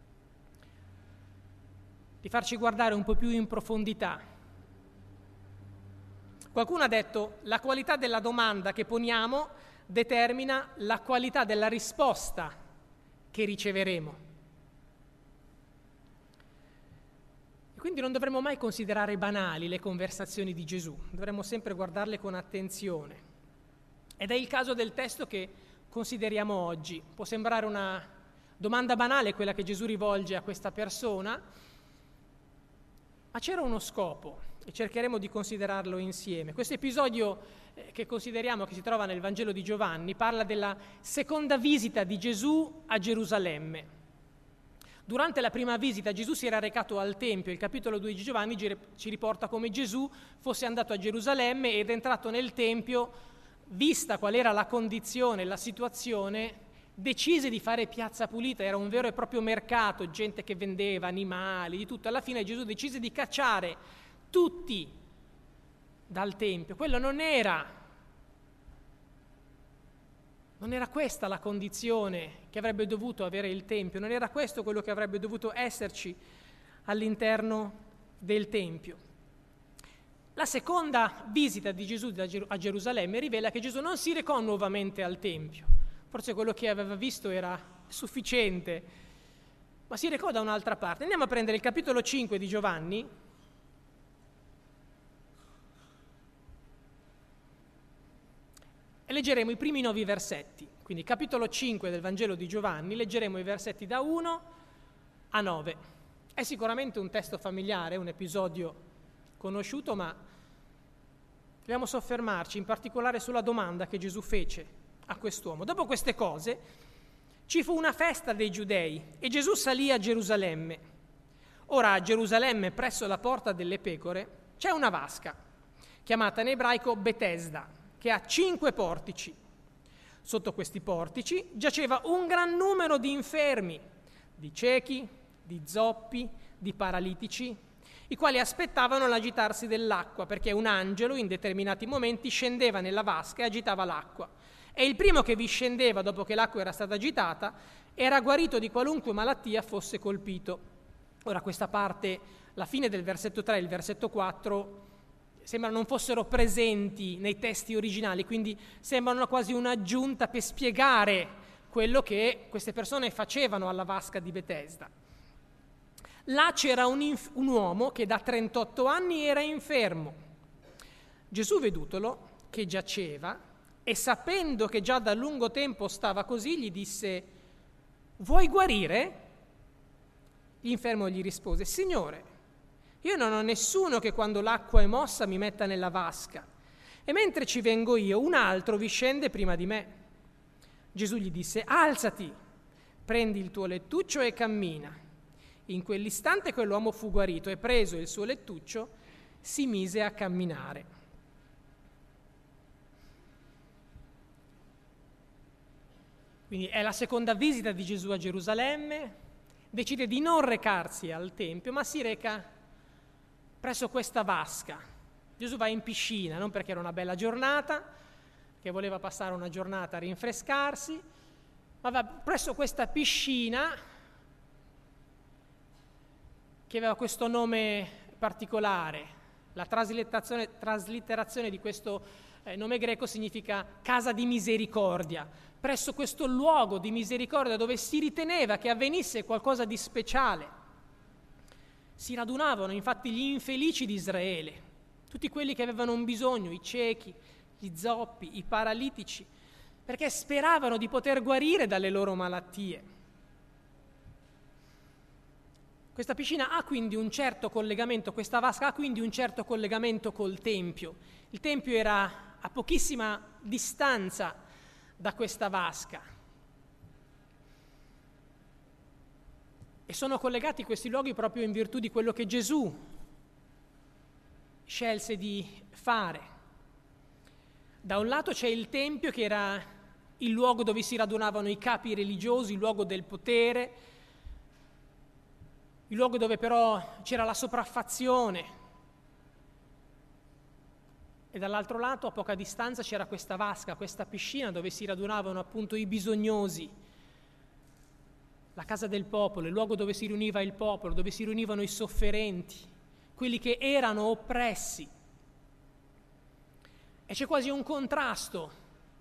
di farci guardare un po' più in profondità. Qualcuno ha detto: la qualità della domanda che poniamo determina la qualità della risposta che riceveremo. E quindi non dovremmo mai considerare banali le conversazioni di Gesù, dovremmo sempre guardarle con attenzione. Ed è il caso del testo che consideriamo oggi. Può sembrare una domanda banale quella che Gesù rivolge a questa persona, ma c'era uno scopo e cercheremo di considerarlo insieme. Questo episodio eh, che consideriamo, che si trova nel Vangelo di Giovanni, parla della seconda visita di Gesù a Gerusalemme. Durante la prima visita Gesù si era recato al Tempio. Il capitolo due di Giovanni ci riporta come Gesù fosse andato a Gerusalemme ed entrato nel Tempio, vista qual era la condizione, la situazione, decise di fare piazza pulita. Era un vero e proprio mercato, gente che vendeva animali, di tutto. Alla fine Gesù decise di cacciare tutti dal Tempio. Quello non era, non era questa la condizione che avrebbe dovuto avere il Tempio, non era questo quello che avrebbe dovuto esserci all'interno del Tempio. La seconda visita di Gesù a Gerusalemme rivela che Gesù non si recò nuovamente al Tempio. Forse quello che aveva visto era sufficiente, ma si recò da un'altra parte. Andiamo a prendere il capitolo cinque di Giovanni. E leggeremo i primi nove versetti. Quindi capitolo cinque del Vangelo di Giovanni, leggeremo i versetti da uno a nove. È sicuramente un testo familiare, un episodio conosciuto, ma Dobbiamo soffermarci in particolare sulla domanda che Gesù fece a quest'uomo. Dopo queste cose ci fu una festa dei Giudei e Gesù salì a Gerusalemme. Ora a Gerusalemme, presso la porta delle pecore, c'è una vasca, chiamata in ebraico Betesda, che ha cinque portici. Sotto questi portici giaceva un gran numero di infermi, di ciechi, di zoppi, di paralitici, i quali aspettavano l'agitarsi dell'acqua, perché un angelo in determinati momenti scendeva nella vasca e agitava l'acqua. E il primo che vi scendeva dopo che l'acqua era stata agitata era guarito di qualunque malattia fosse colpito. Ora questa parte, la fine del versetto tre e il versetto quattro, sembra non fossero presenti nei testi originali, quindi sembrano quasi un'aggiunta per spiegare quello che queste persone facevano alla vasca di Betesda. Là c'era un, inf- un uomo che da trentotto anni era infermo. Gesù, vedutolo, che giaceva, e sapendo che già da lungo tempo stava così, gli disse: «Vuoi guarire?» L'infermo gli rispose: «Signore, io non ho nessuno che quando l'acqua è mossa mi metta nella vasca, e mentre ci vengo io, un altro vi scende prima di me». Gesù gli disse: «Alzati, prendi il tuo lettuccio e cammina». In quell'istante quell'uomo fu guarito e, preso il suo lettuccio, si mise a camminare. Quindi è la seconda visita di Gesù a Gerusalemme, decide di non recarsi al Tempio, ma si reca presso questa vasca. Gesù va in piscina, non perché era una bella giornata, che voleva passare una giornata a rinfrescarsi, ma va presso questa piscina che aveva questo nome particolare. La traslitterazione, traslitterazione di questo eh, nome greco significa casa di misericordia, presso questo luogo di misericordia dove si riteneva che avvenisse qualcosa di speciale. Si radunavano infatti gli infelici di Israele, tutti quelli che avevano un bisogno, i ciechi, gli zoppi, i paralitici, perché speravano di poter guarire dalle loro malattie. Questa piscina ha quindi un certo collegamento, questa vasca ha quindi un certo collegamento col Tempio. Il Tempio era a pochissima distanza da questa vasca. E sono collegati questi luoghi proprio in virtù di quello che Gesù scelse di fare. Da un lato c'è il Tempio, che era il luogo dove si radunavano i capi religiosi, il luogo del potere, il luogo dove però c'era la sopraffazione, e dall'altro lato a poca distanza c'era questa vasca, questa piscina dove si radunavano appunto i bisognosi, la casa del popolo, il luogo dove si riuniva il popolo, dove si riunivano i sofferenti, quelli che erano oppressi. E c'è quasi un contrasto.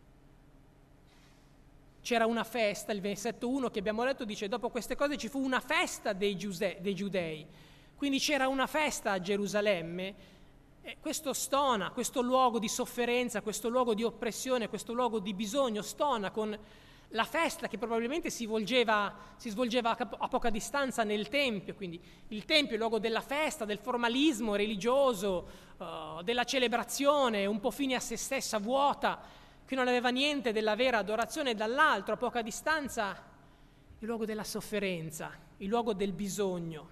C'era una festa, il versetto uno che abbiamo letto dice: dopo queste cose ci fu una festa dei, Giuse- dei Giudei. Quindi c'era una festa a Gerusalemme. E questo stona, questo luogo di sofferenza, questo luogo di oppressione, questo luogo di bisogno, stona con la festa che probabilmente si svolgeva, si svolgeva a, cap- a poca distanza nel Tempio. Quindi il Tempio è il luogo della festa, del formalismo religioso, uh, della celebrazione, un po' fine a se stessa, vuota, che non aveva niente della vera adorazione, e dall'altro, a poca distanza, il luogo della sofferenza, il luogo del bisogno.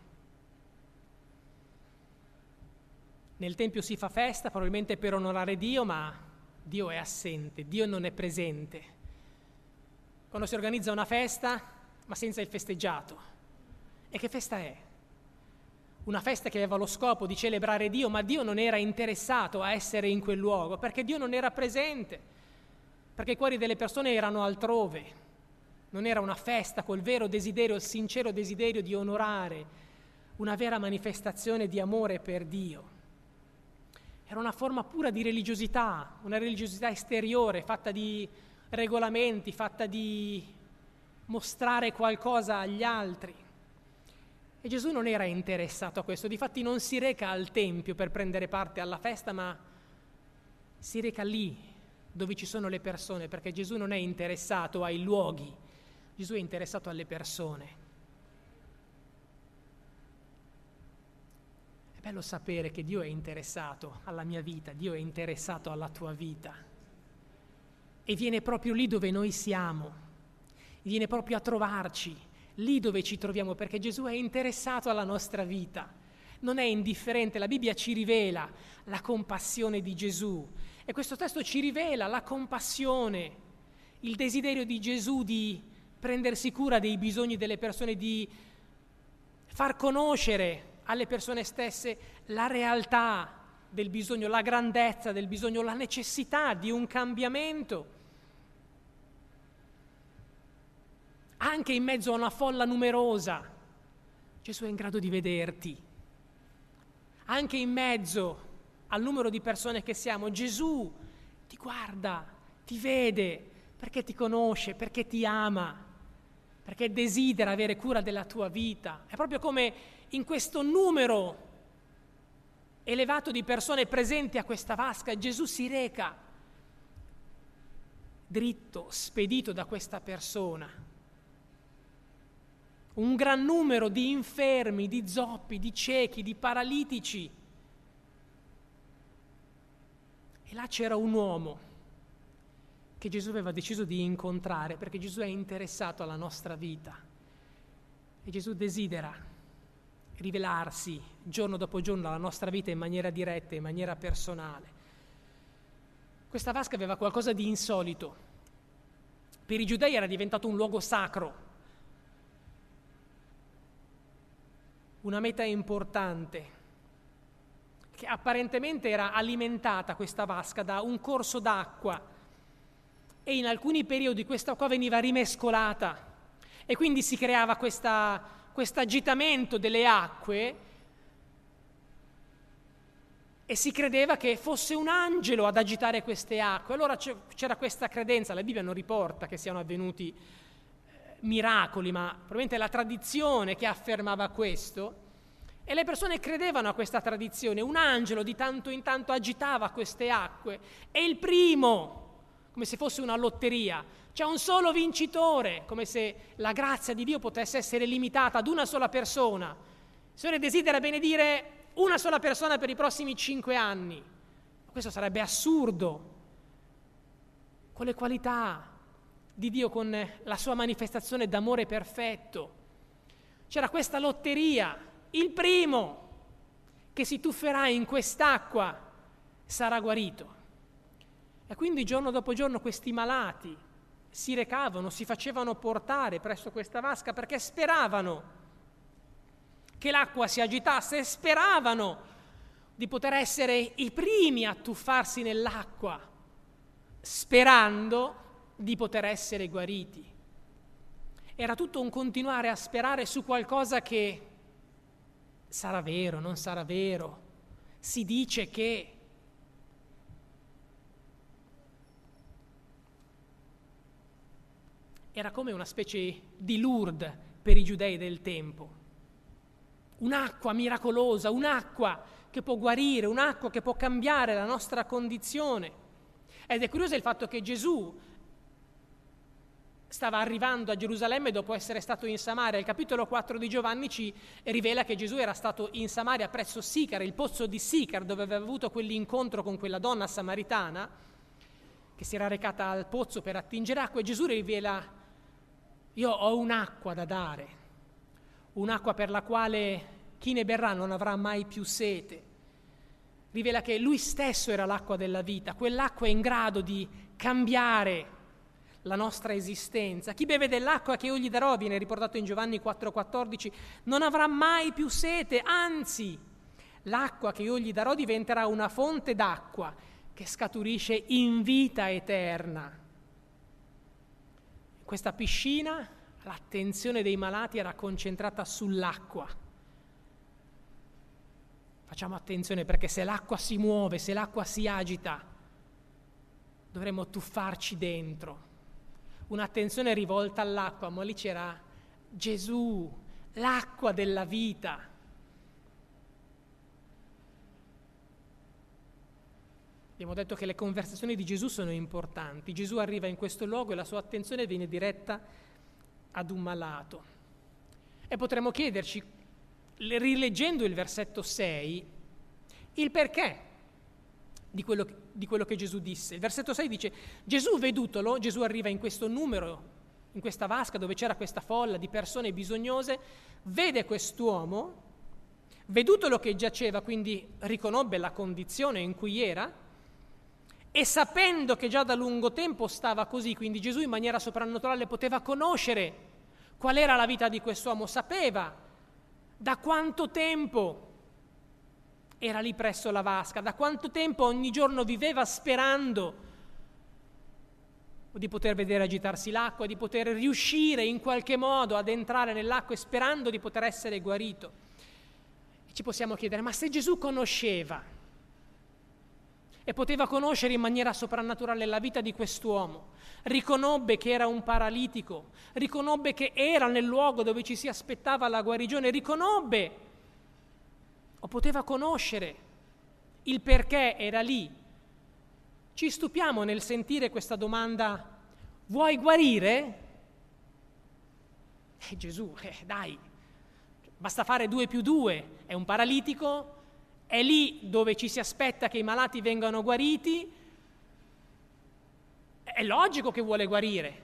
Nel Tempio si fa festa, probabilmente per onorare Dio, ma Dio è assente, Dio non è presente. Quando si organizza una festa, ma senza il festeggiato. E che festa è? Una festa che aveva lo scopo di celebrare Dio, ma Dio non era interessato a essere in quel luogo, perché Dio non era presente. Perché i cuori delle persone erano altrove, non era una festa col vero desiderio, il sincero desiderio di onorare, una vera manifestazione di amore per Dio. Era una forma pura di religiosità, una religiosità esteriore, fatta di regolamenti, fatta di mostrare qualcosa agli altri. E Gesù non era interessato a questo, difatti non si reca al Tempio per prendere parte alla festa, ma si reca lì, dove ci sono le persone, perché Gesù non è interessato ai luoghi, Gesù è interessato alle persone. bello sapere che Dio è interessato alla mia vita, Dio è interessato alla tua vita. E viene proprio lì dove noi siamo, viene proprio a trovarci, lì dove ci troviamo, perché Gesù è interessato alla nostra vita, non è indifferente. La Bibbia ci rivela la compassione di Gesù e questo testo ci rivela la compassione, il desiderio di Gesù di prendersi cura dei bisogni delle persone, di far conoscere alle persone stesse la realtà del bisogno, la grandezza del bisogno, la necessità di un cambiamento. Anche in mezzo a una folla numerosa, Gesù è in grado di vederti. Anche in mezzo al numero di persone che siamo, Gesù ti guarda, ti vede, perché ti conosce, perché ti ama, perché desidera avere cura della tua vita. È proprio come in questo numero elevato di persone presenti a questa vasca, Gesù si reca dritto, spedito da questa persona. Un gran numero di infermi, di zoppi, di ciechi, di paralitici. E là c'era un uomo che Gesù aveva deciso di incontrare, perché Gesù è interessato alla nostra vita. E Gesù desidera rivelarsi giorno dopo giorno alla nostra vita in maniera diretta, in maniera personale. Questa vasca aveva qualcosa di insolito. Per i giudei era diventato un luogo sacro, una meta importante, che apparentemente era alimentata, questa vasca, da un corso d'acqua, e in alcuni periodi questa acqua veniva rimescolata e quindi si creava questa, questo agitamento delle acque e si credeva che fosse un angelo ad agitare queste acque. Allora c'era questa credenza, la Bibbia non riporta che siano avvenuti miracoli, ma probabilmente è la tradizione che affermava questo, e le persone credevano a questa tradizione. Un angelo di tanto in tanto agitava queste acque e il primo, come se fosse una lotteria, c'è un solo vincitore, come se la grazia di Dio potesse essere limitata ad una sola persona. Il Signore desidera benedire una sola persona per i prossimi cinque anni. Questo sarebbe assurdo. Con le qualità di Dio, con la sua manifestazione d'amore perfetto. C'era questa lotteria, il primo che si tufferà in quest'acqua sarà guarito. E quindi giorno dopo giorno questi malati si recavano, si facevano portare presso questa vasca perché speravano che l'acqua si agitasse e speravano di poter essere i primi a tuffarsi nell'acqua, sperando di poter essere guariti. Era tutto un continuare a sperare su qualcosa che sarà vero, non sarà vero, si dice che. Era come una specie di Lourdes per i giudei del tempo. Un'acqua miracolosa, un'acqua che può guarire, un'acqua che può cambiare la nostra condizione. Ed è curioso il fatto che Gesù stava arrivando a Gerusalemme dopo essere stato in Samaria. Il capitolo quattro di Giovanni ci rivela che Gesù era stato in Samaria presso Sicar, il pozzo di Sicar, dove aveva avuto quell'incontro con quella donna samaritana che si era recata al pozzo per attingere acqua, e Gesù rivela: io ho un'acqua da dare, un'acqua per la quale chi ne berrà non avrà mai più sete. Rivela che lui stesso era l'acqua della vita, quell'acqua è in grado di cambiare la nostra esistenza. Chi beve dell'acqua che io gli darò, viene riportato in Giovanni quattro quattordici, non avrà mai più sete, anzi, l'acqua che io gli darò diventerà una fonte d'acqua che scaturisce in vita eterna. In questa piscina l'attenzione dei malati era concentrata sull'acqua. Facciamo attenzione, perché se l'acqua si muove, se l'acqua si agita, dovremmo tuffarci dentro. Un'attenzione rivolta all'acqua, ma lì c'era Gesù, l'acqua della vita. Abbiamo detto che le conversazioni di Gesù sono importanti. Gesù arriva in questo luogo e la sua attenzione viene diretta ad un malato. E potremmo chiederci, rileggendo il versetto sei, il perché di quello, di quello che Gesù disse. Il versetto sei dice: Gesù vedutolo, Gesù arriva in questo numero, in questa vasca dove c'era questa folla di persone bisognose, vede quest'uomo, vedutolo che giaceva, quindi riconobbe la condizione in cui era, e sapendo che già da lungo tempo stava così, quindi Gesù in maniera soprannaturale poteva conoscere qual era la vita di quest'uomo, sapeva da quanto tempo era lì presso la vasca, da quanto tempo ogni giorno viveva sperando di poter vedere agitarsi l'acqua, di poter riuscire in qualche modo ad entrare nell'acqua e sperando di poter essere guarito. E ci possiamo chiedere, ma se Gesù conosceva e poteva conoscere in maniera soprannaturale la vita di quest'uomo, riconobbe che era un paralitico, riconobbe che era nel luogo dove ci si aspettava la guarigione, riconobbe o poteva conoscere il perché era lì, ci stupiamo nel sentire questa domanda: vuoi guarire? Eh, Gesù, eh, dai, basta fare due più due, è un paralitico, è lì dove ci si aspetta che i malati vengano guariti, è logico che vuole guarire.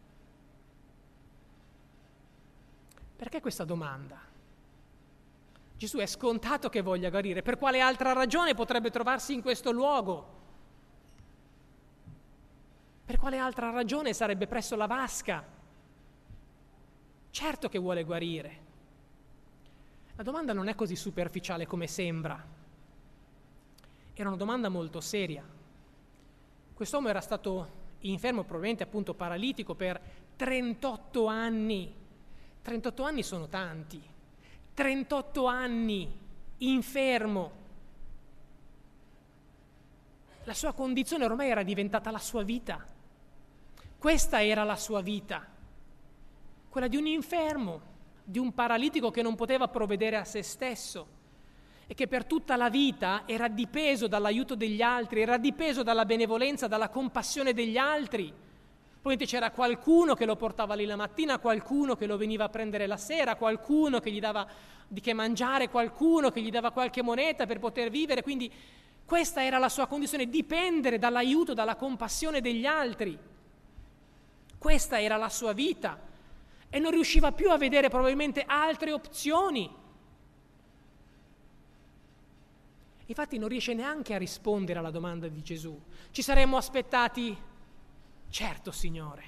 Perché questa domanda? Gesù è scontato che voglia guarire, per quale altra ragione potrebbe trovarsi in questo luogo? Per quale altra ragione sarebbe presso la vasca? Certo che vuole guarire. La domanda non è così superficiale come sembra. Era una domanda molto seria. Quest'uomo era stato infermo, probabilmente appunto paralitico, per trentotto anni. trentotto anni sono tanti. trentotto anni infermo. La sua condizione ormai era diventata la sua vita. Questa era la sua vita, quella di un infermo, di un paralitico che non poteva provvedere a se stesso e che per tutta la vita era dipeso dall'aiuto degli altri, era dipeso dalla benevolenza, dalla compassione degli altri. Probabilmente c'era qualcuno che lo portava lì la mattina, qualcuno che lo veniva a prendere la sera, qualcuno che gli dava di che mangiare, qualcuno che gli dava qualche moneta per poter vivere, quindi questa era la sua condizione, dipendere dall'aiuto, dalla compassione degli altri. Questa era la sua vita e non riusciva più a vedere probabilmente altre opzioni. Infatti non riesce neanche a rispondere alla domanda di Gesù. Ci saremmo aspettati: certo, Signore,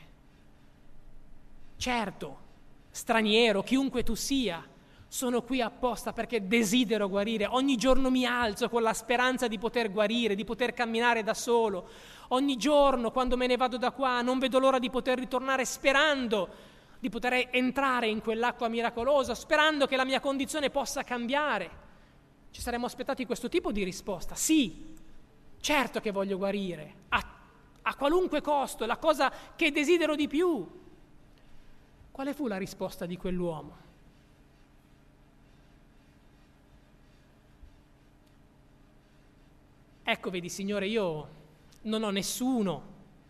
certo, straniero, chiunque tu sia, sono qui apposta perché desidero guarire. Ogni giorno mi alzo con la speranza di poter guarire, di poter camminare da solo. Ogni giorno, quando me ne vado da qua, non vedo l'ora di poter ritornare sperando di poter entrare in quell'acqua miracolosa, sperando che la mia condizione possa cambiare. Ci saremmo aspettati questo tipo di risposta. Sì, certo che voglio guarire, a, a qualunque costo, è la cosa che desidero di più. Quale fu la risposta di quell'uomo? Ecco, vedi, Signore, io non ho nessuno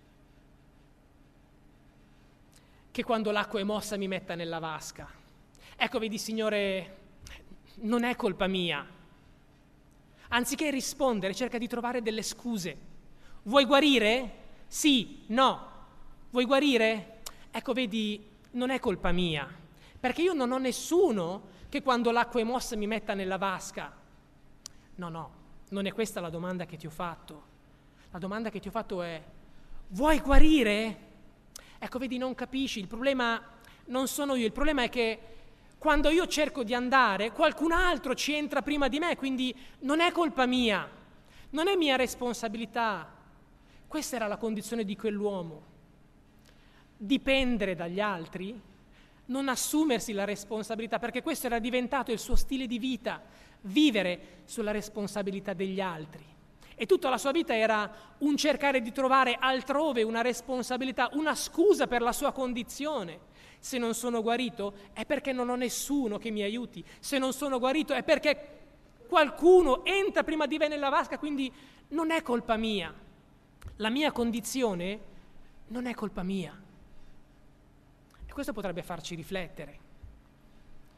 che quando l'acqua è mossa mi metta nella vasca. Ecco, vedi, Signore, non è colpa mia. Anziché rispondere, cerca di trovare delle scuse. Vuoi guarire? Sì, no. Vuoi guarire? Ecco, vedi, non è colpa mia, perché io non ho nessuno che quando l'acqua è mossa mi metta nella vasca. No, no, non è questa la domanda che ti ho fatto. La domanda che ti ho fatto è: vuoi guarire? Ecco, vedi, non capisci, il problema non sono io, il problema è che quando io cerco di andare, qualcun altro ci entra prima di me, quindi non è colpa mia, non è mia responsabilità. Questa era la condizione di quell'uomo. Dipendere dagli altri, non assumersi la responsabilità, perché questo era diventato il suo stile di vita, vivere sulla responsabilità degli altri. E tutta la sua vita era un cercare di trovare altrove una responsabilità, una scusa per la sua condizione. Se non sono guarito è perché non ho nessuno che mi aiuti. Se non sono guarito è perché qualcuno entra prima di me nella vasca, quindi non è colpa mia. La mia condizione non è colpa mia. E questo potrebbe farci riflettere.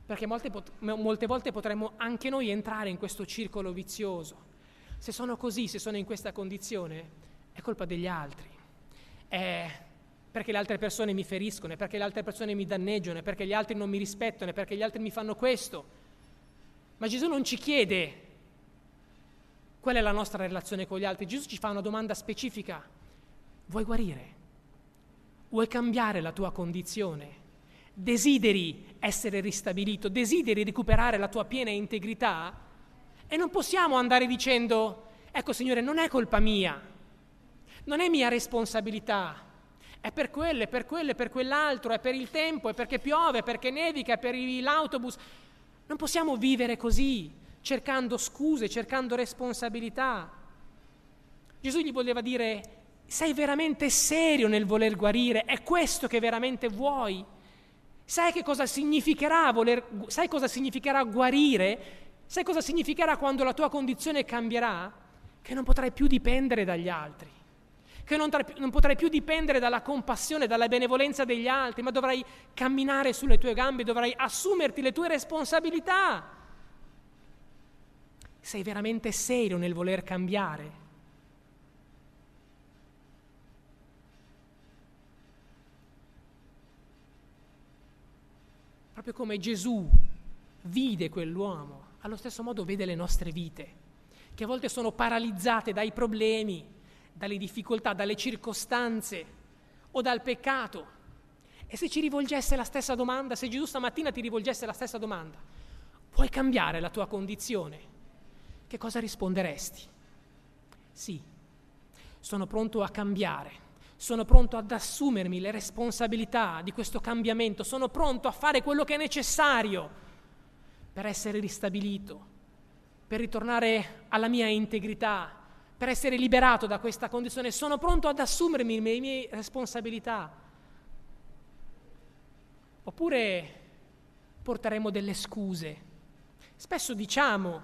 perché molte, pot- molte volte potremmo anche noi entrare in questo circolo vizioso. Se sono così, se sono in questa condizione, è colpa degli altri. È perché le altre persone mi feriscono, è perché le altre persone mi danneggiano, è perché gli altri non mi rispettano, è perché gli altri mi fanno questo. Ma Gesù non ci chiede qual è la nostra relazione con gli altri. Gesù ci fa una domanda specifica. Vuoi guarire? Vuoi cambiare la tua condizione? Desideri essere ristabilito? Desideri recuperare la tua piena integrità? E non possiamo andare dicendo, ecco Signore, non è colpa mia, non è mia responsabilità, è per quello, è per quello, è per quell'altro, è per il tempo, è perché piove, è perché nevica, è per l'autobus. Non possiamo vivere così, cercando scuse, cercando responsabilità. Gesù gli voleva dire, sei veramente serio nel voler guarire? È questo che veramente vuoi? Sai che cosa significherà voler, sai cosa significherà guarire? Sai cosa significherà quando la tua condizione cambierà? Che non potrai più dipendere dagli altri, che non, tra, non potrai più dipendere dalla compassione, dalla benevolenza degli altri, ma dovrai camminare sulle tue gambe, dovrai assumerti le tue responsabilità. Sei veramente serio nel voler cambiare? Proprio come Gesù vide quell'uomo, allo stesso modo vede le nostre vite, che a volte sono paralizzate dai problemi, dalle difficoltà, dalle circostanze o dal peccato. E se ci rivolgesse la stessa domanda, se Gesù stamattina ti rivolgesse la stessa domanda, vuoi cambiare la tua condizione? Che cosa risponderesti? Sì, sono pronto a cambiare. Sono pronto ad assumermi le responsabilità di questo cambiamento, sono pronto a fare quello che è necessario per essere ristabilito, per ritornare alla mia integrità, per essere liberato da questa condizione, sono pronto ad assumermi le mie responsabilità. Oppure porteremo delle scuse. Spesso diciamo,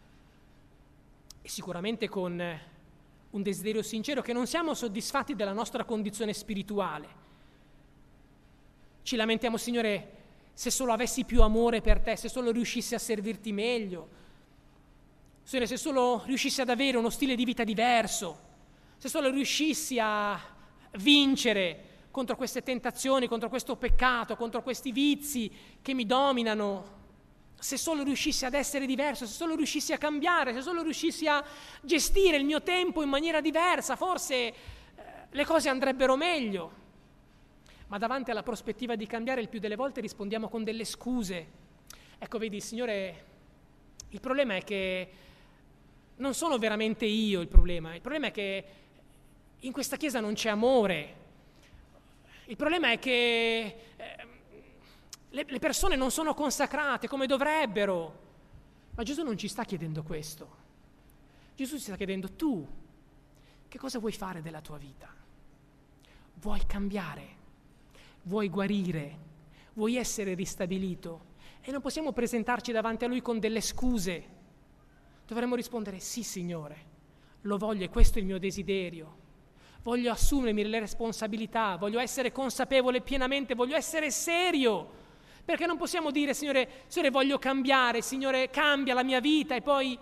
e sicuramente con un desiderio sincero, che non siamo soddisfatti della nostra condizione spirituale. Ci lamentiamo, Signore, se solo avessi più amore per te, se solo riuscissi a servirti meglio, Signore, se solo riuscissi ad avere uno stile di vita diverso, se solo riuscissi a vincere contro queste tentazioni, contro questo peccato, contro questi vizi che mi dominano, se solo riuscissi ad essere diverso, se solo riuscissi a cambiare, se solo riuscissi a gestire il mio tempo in maniera diversa, forse eh, le cose andrebbero meglio. Ma davanti alla prospettiva di cambiare, il più delle volte rispondiamo con delle scuse. Ecco, vedi, Signore, il problema è che non sono veramente io il problema, il problema è che in questa chiesa non c'è amore, il problema è che eh, le, le persone non sono consacrate come dovrebbero. Ma Gesù non ci sta chiedendo questo. Gesù ci sta chiedendo, tu che cosa vuoi fare della tua vita? Vuoi cambiare? Vuoi guarire? Vuoi essere ristabilito? E non possiamo presentarci davanti a Lui con delle scuse. Dovremmo rispondere, sì Signore, lo voglio e questo è il mio desiderio. Voglio assumermi le responsabilità, voglio essere consapevole pienamente, voglio essere serio. Perché non possiamo dire, Signore, Signore, voglio cambiare, Signore, cambia la mia vita, e poi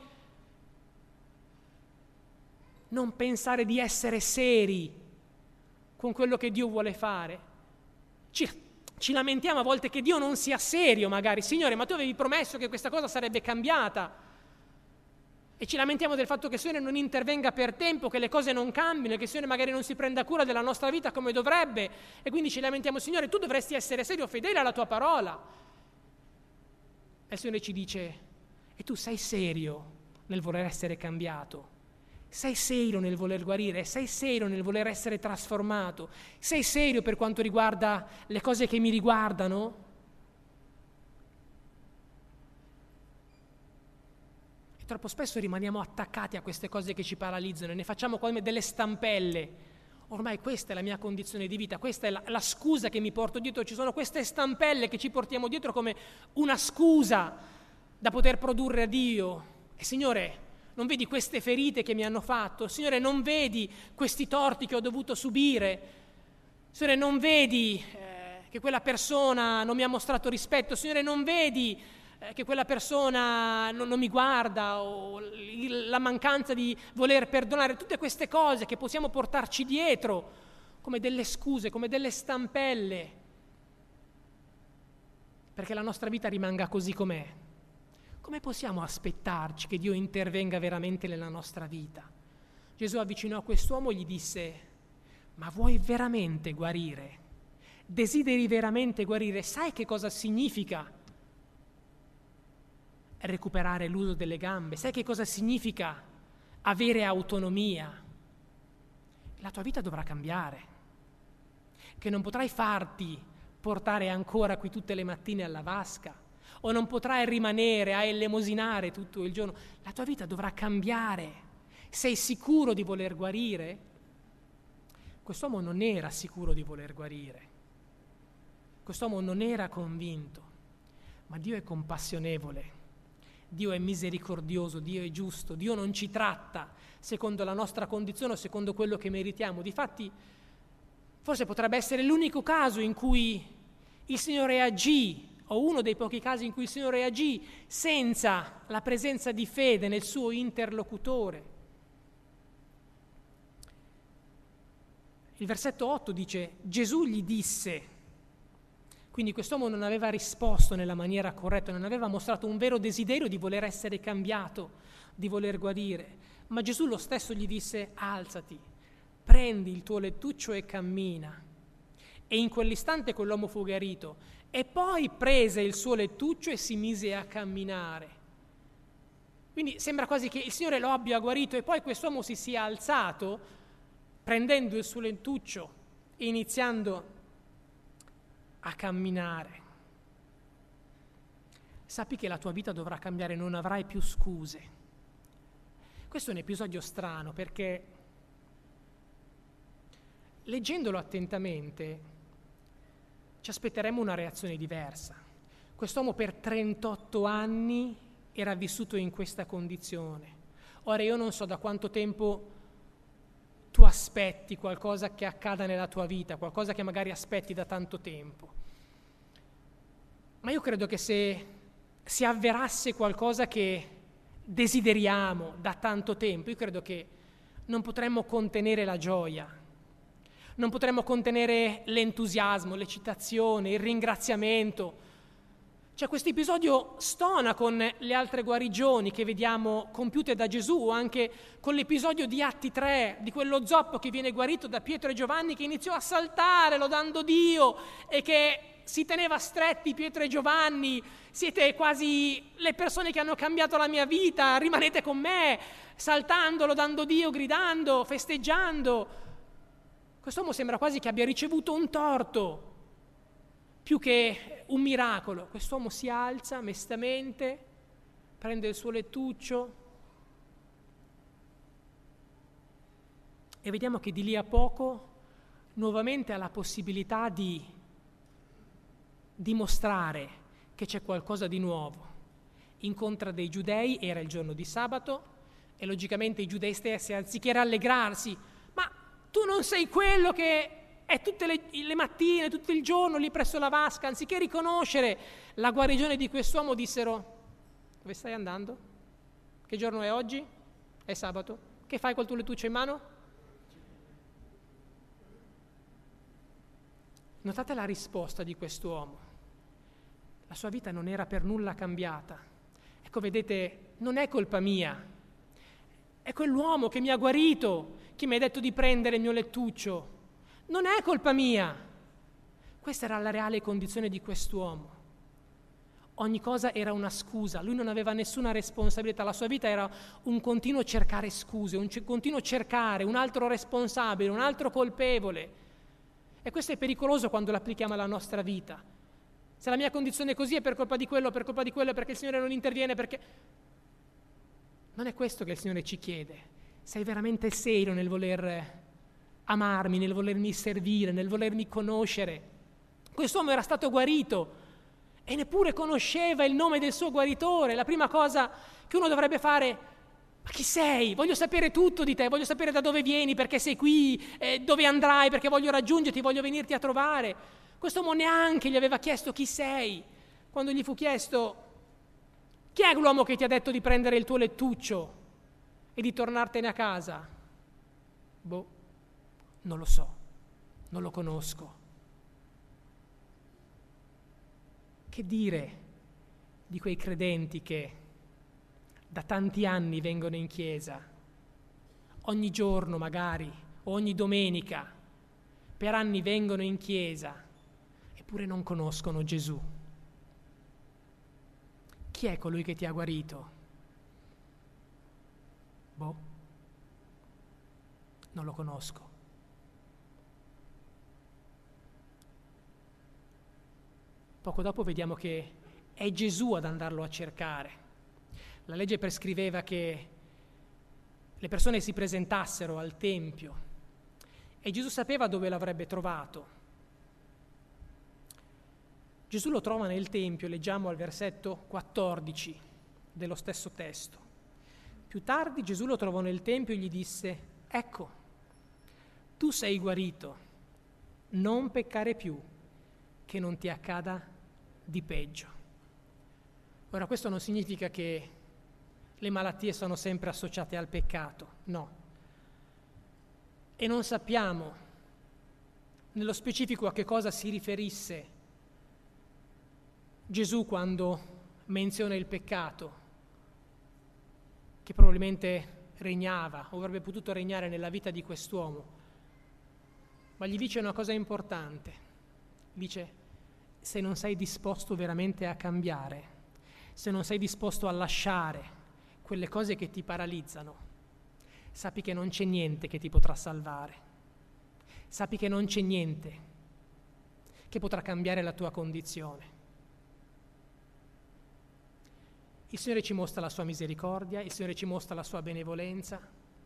non pensare di essere seri con quello che Dio vuole fare. Ci, ci lamentiamo a volte che Dio non sia serio, magari. Signore, ma tu avevi promesso che questa cosa sarebbe cambiata. E ci lamentiamo del fatto che il Signore non intervenga per tempo, che le cose non cambino, che il Signore magari non si prenda cura della nostra vita come dovrebbe. E quindi ci lamentiamo, Signore, tu dovresti essere serio, fedele alla tua parola. E il Signore ci dice, e tu sei serio nel voler essere cambiato? Sei serio nel voler guarire? Sei serio nel voler essere trasformato? Sei serio per quanto riguarda le cose che mi riguardano? Troppo spesso rimaniamo attaccati a queste cose che ci paralizzano e ne facciamo come delle stampelle. Ormai questa è la mia condizione di vita, questa è la, la scusa che mi porto dietro. Ci sono queste stampelle che ci portiamo dietro come una scusa da poter produrre a Dio. E Signore, non vedi queste ferite che mi hanno fatto? Signore, non vedi questi torti che ho dovuto subire? Signore, non vedi eh, che quella persona non mi ha mostrato rispetto, Signore, non vedi eh, che quella persona non, non mi guarda, o il, la mancanza di voler perdonare, tutte queste cose che possiamo portarci dietro come delle scuse, come delle stampelle, perché la nostra vita rimanga così com'è. Come possiamo aspettarci che Dio intervenga veramente nella nostra vita? Gesù avvicinò quest'uomo e gli disse: ma vuoi veramente guarire? Desideri veramente guarire? Sai che cosa significa recuperare l'uso delle gambe? Sai che cosa significa avere autonomia? La tua vita dovrà cambiare, che non potrai farti portare ancora qui tutte le mattine alla vasca, o non potrai rimanere a elemosinare tutto il giorno. La tua vita dovrà cambiare. Sei sicuro di voler guarire? Quest'uomo non era sicuro di voler guarire. Quest'uomo non era convinto. Ma Dio è compassionevole. Dio è misericordioso, Dio è giusto. Dio non ci tratta secondo la nostra condizione o secondo quello che meritiamo. Difatti, forse potrebbe essere l'unico caso in cui il Signore agì, o uno dei pochi casi in cui il Signore agì senza la presenza di fede nel suo interlocutore. Il versetto otto dice: Gesù gli disse, quindi quest'uomo non aveva risposto nella maniera corretta, non aveva mostrato un vero desiderio di voler essere cambiato, di voler guarire, ma Gesù lo stesso gli disse: alzati, prendi il tuo lettuccio e cammina. E in quell'istante quell'uomo fu guarito, e poi prese il suo lettuccio e si mise a camminare. Quindi sembra quasi che il Signore lo abbia guarito e poi quest'uomo si sia alzato, prendendo il suo lettuccio e iniziando a camminare. Sappi che la tua vita dovrà cambiare, non avrai più scuse. Questo è un episodio strano perché, leggendolo attentamente, ci aspetteremo una reazione diversa. Quest'uomo per trentotto anni era vissuto in questa condizione. Ora io non so da quanto tempo tu aspetti qualcosa che accada nella tua vita, qualcosa che magari aspetti da tanto tempo. Ma io credo che se si avverasse qualcosa che desideriamo da tanto tempo, io credo che non potremmo contenere la gioia, non potremmo contenere l'entusiasmo, l'eccitazione, il ringraziamento. Cioè questo episodio stona con le altre guarigioni che vediamo compiute da Gesù, o anche con l'episodio di Atti tre, di quello zoppo che viene guarito da Pietro e Giovanni, che iniziò a saltare lodando Dio e che si teneva stretti Pietro e Giovanni: siete quasi le persone che hanno cambiato la mia vita, rimanete con me, saltando, lodando Dio, gridando, festeggiando. Quest'uomo sembra quasi che abbia ricevuto un torto più che un miracolo. Quest'uomo si alza mestamente, prende il suo lettuccio e vediamo che di lì a poco nuovamente ha la possibilità di dimostrare che c'è qualcosa di nuovo. Incontra dei giudei, era il giorno di sabato, e logicamente i giudei stessi, anziché rallegrarsi: ma tu non sei quello che è tutte le, le mattine, tutto il giorno lì presso la vasca, anziché riconoscere la guarigione di quest'uomo, dissero: dove stai andando? Che giorno è oggi? È sabato. Che fai col tuo lettuccio in mano? Notate la risposta di quest'uomo. La sua vita non era per nulla cambiata. Ecco, vedete, non è colpa mia. È quell'uomo che mi ha guarito, che mi ha detto di prendere il mio lettuccio. Non è colpa mia. Questa era la reale condizione di quest'uomo. Ogni cosa era una scusa, lui non aveva nessuna responsabilità, la sua vita era un continuo cercare scuse, un c- continuo cercare un altro responsabile, un altro colpevole. E questo è pericoloso quando l'applichiamo alla nostra vita. Se la mia condizione è così è per colpa di quello, per colpa di quello, perché il Signore non interviene, perché... Non è questo che il Signore ci chiede. Sei veramente serio nel voler amarmi, nel volermi servire, nel volermi conoscere. Quest'uomo era stato guarito e neppure conosceva il nome del suo guaritore. La prima cosa che uno dovrebbe fare: ma chi sei? Voglio sapere tutto di te, voglio sapere da dove vieni, perché sei qui, eh, dove andrai, perché voglio raggiungerti, voglio venirti a trovare. Quest'uomo neanche gli aveva chiesto chi sei. Quando gli fu chiesto chi è l'uomo che ti ha detto di prendere il tuo lettuccio e di tornartene a casa? Boh, non lo so, non lo conosco. Che dire di quei credenti che da tanti anni vengono in chiesa, ogni giorno magari, o ogni domenica, per anni vengono in chiesa, eppure non conoscono Gesù? Chi è colui che ti ha guarito? Boh, non lo conosco. Poco dopo vediamo che è Gesù ad andarlo a cercare. La legge prescriveva che le persone si presentassero al Tempio e Gesù sapeva dove l'avrebbe trovato. Gesù lo trova nel Tempio, leggiamo al versetto quattordici dello stesso testo. Più tardi Gesù lo trovò nel Tempio e gli disse: ecco, tu sei guarito, non peccare più, che non ti accada di peggio. Ora, questo non significa che le malattie sono sempre associate al peccato, no. E non sappiamo nello specifico a che cosa si riferisse Gesù quando menziona il peccato, che probabilmente regnava o avrebbe potuto regnare nella vita di quest'uomo. Ma gli dice una cosa importante, dice: se non sei disposto veramente a cambiare, se non sei disposto a lasciare quelle cose che ti paralizzano, sappi che non c'è niente che ti potrà salvare, sappi che non c'è niente che potrà cambiare la tua condizione. Il Signore ci mostra la sua misericordia, il Signore ci mostra la sua benevolenza.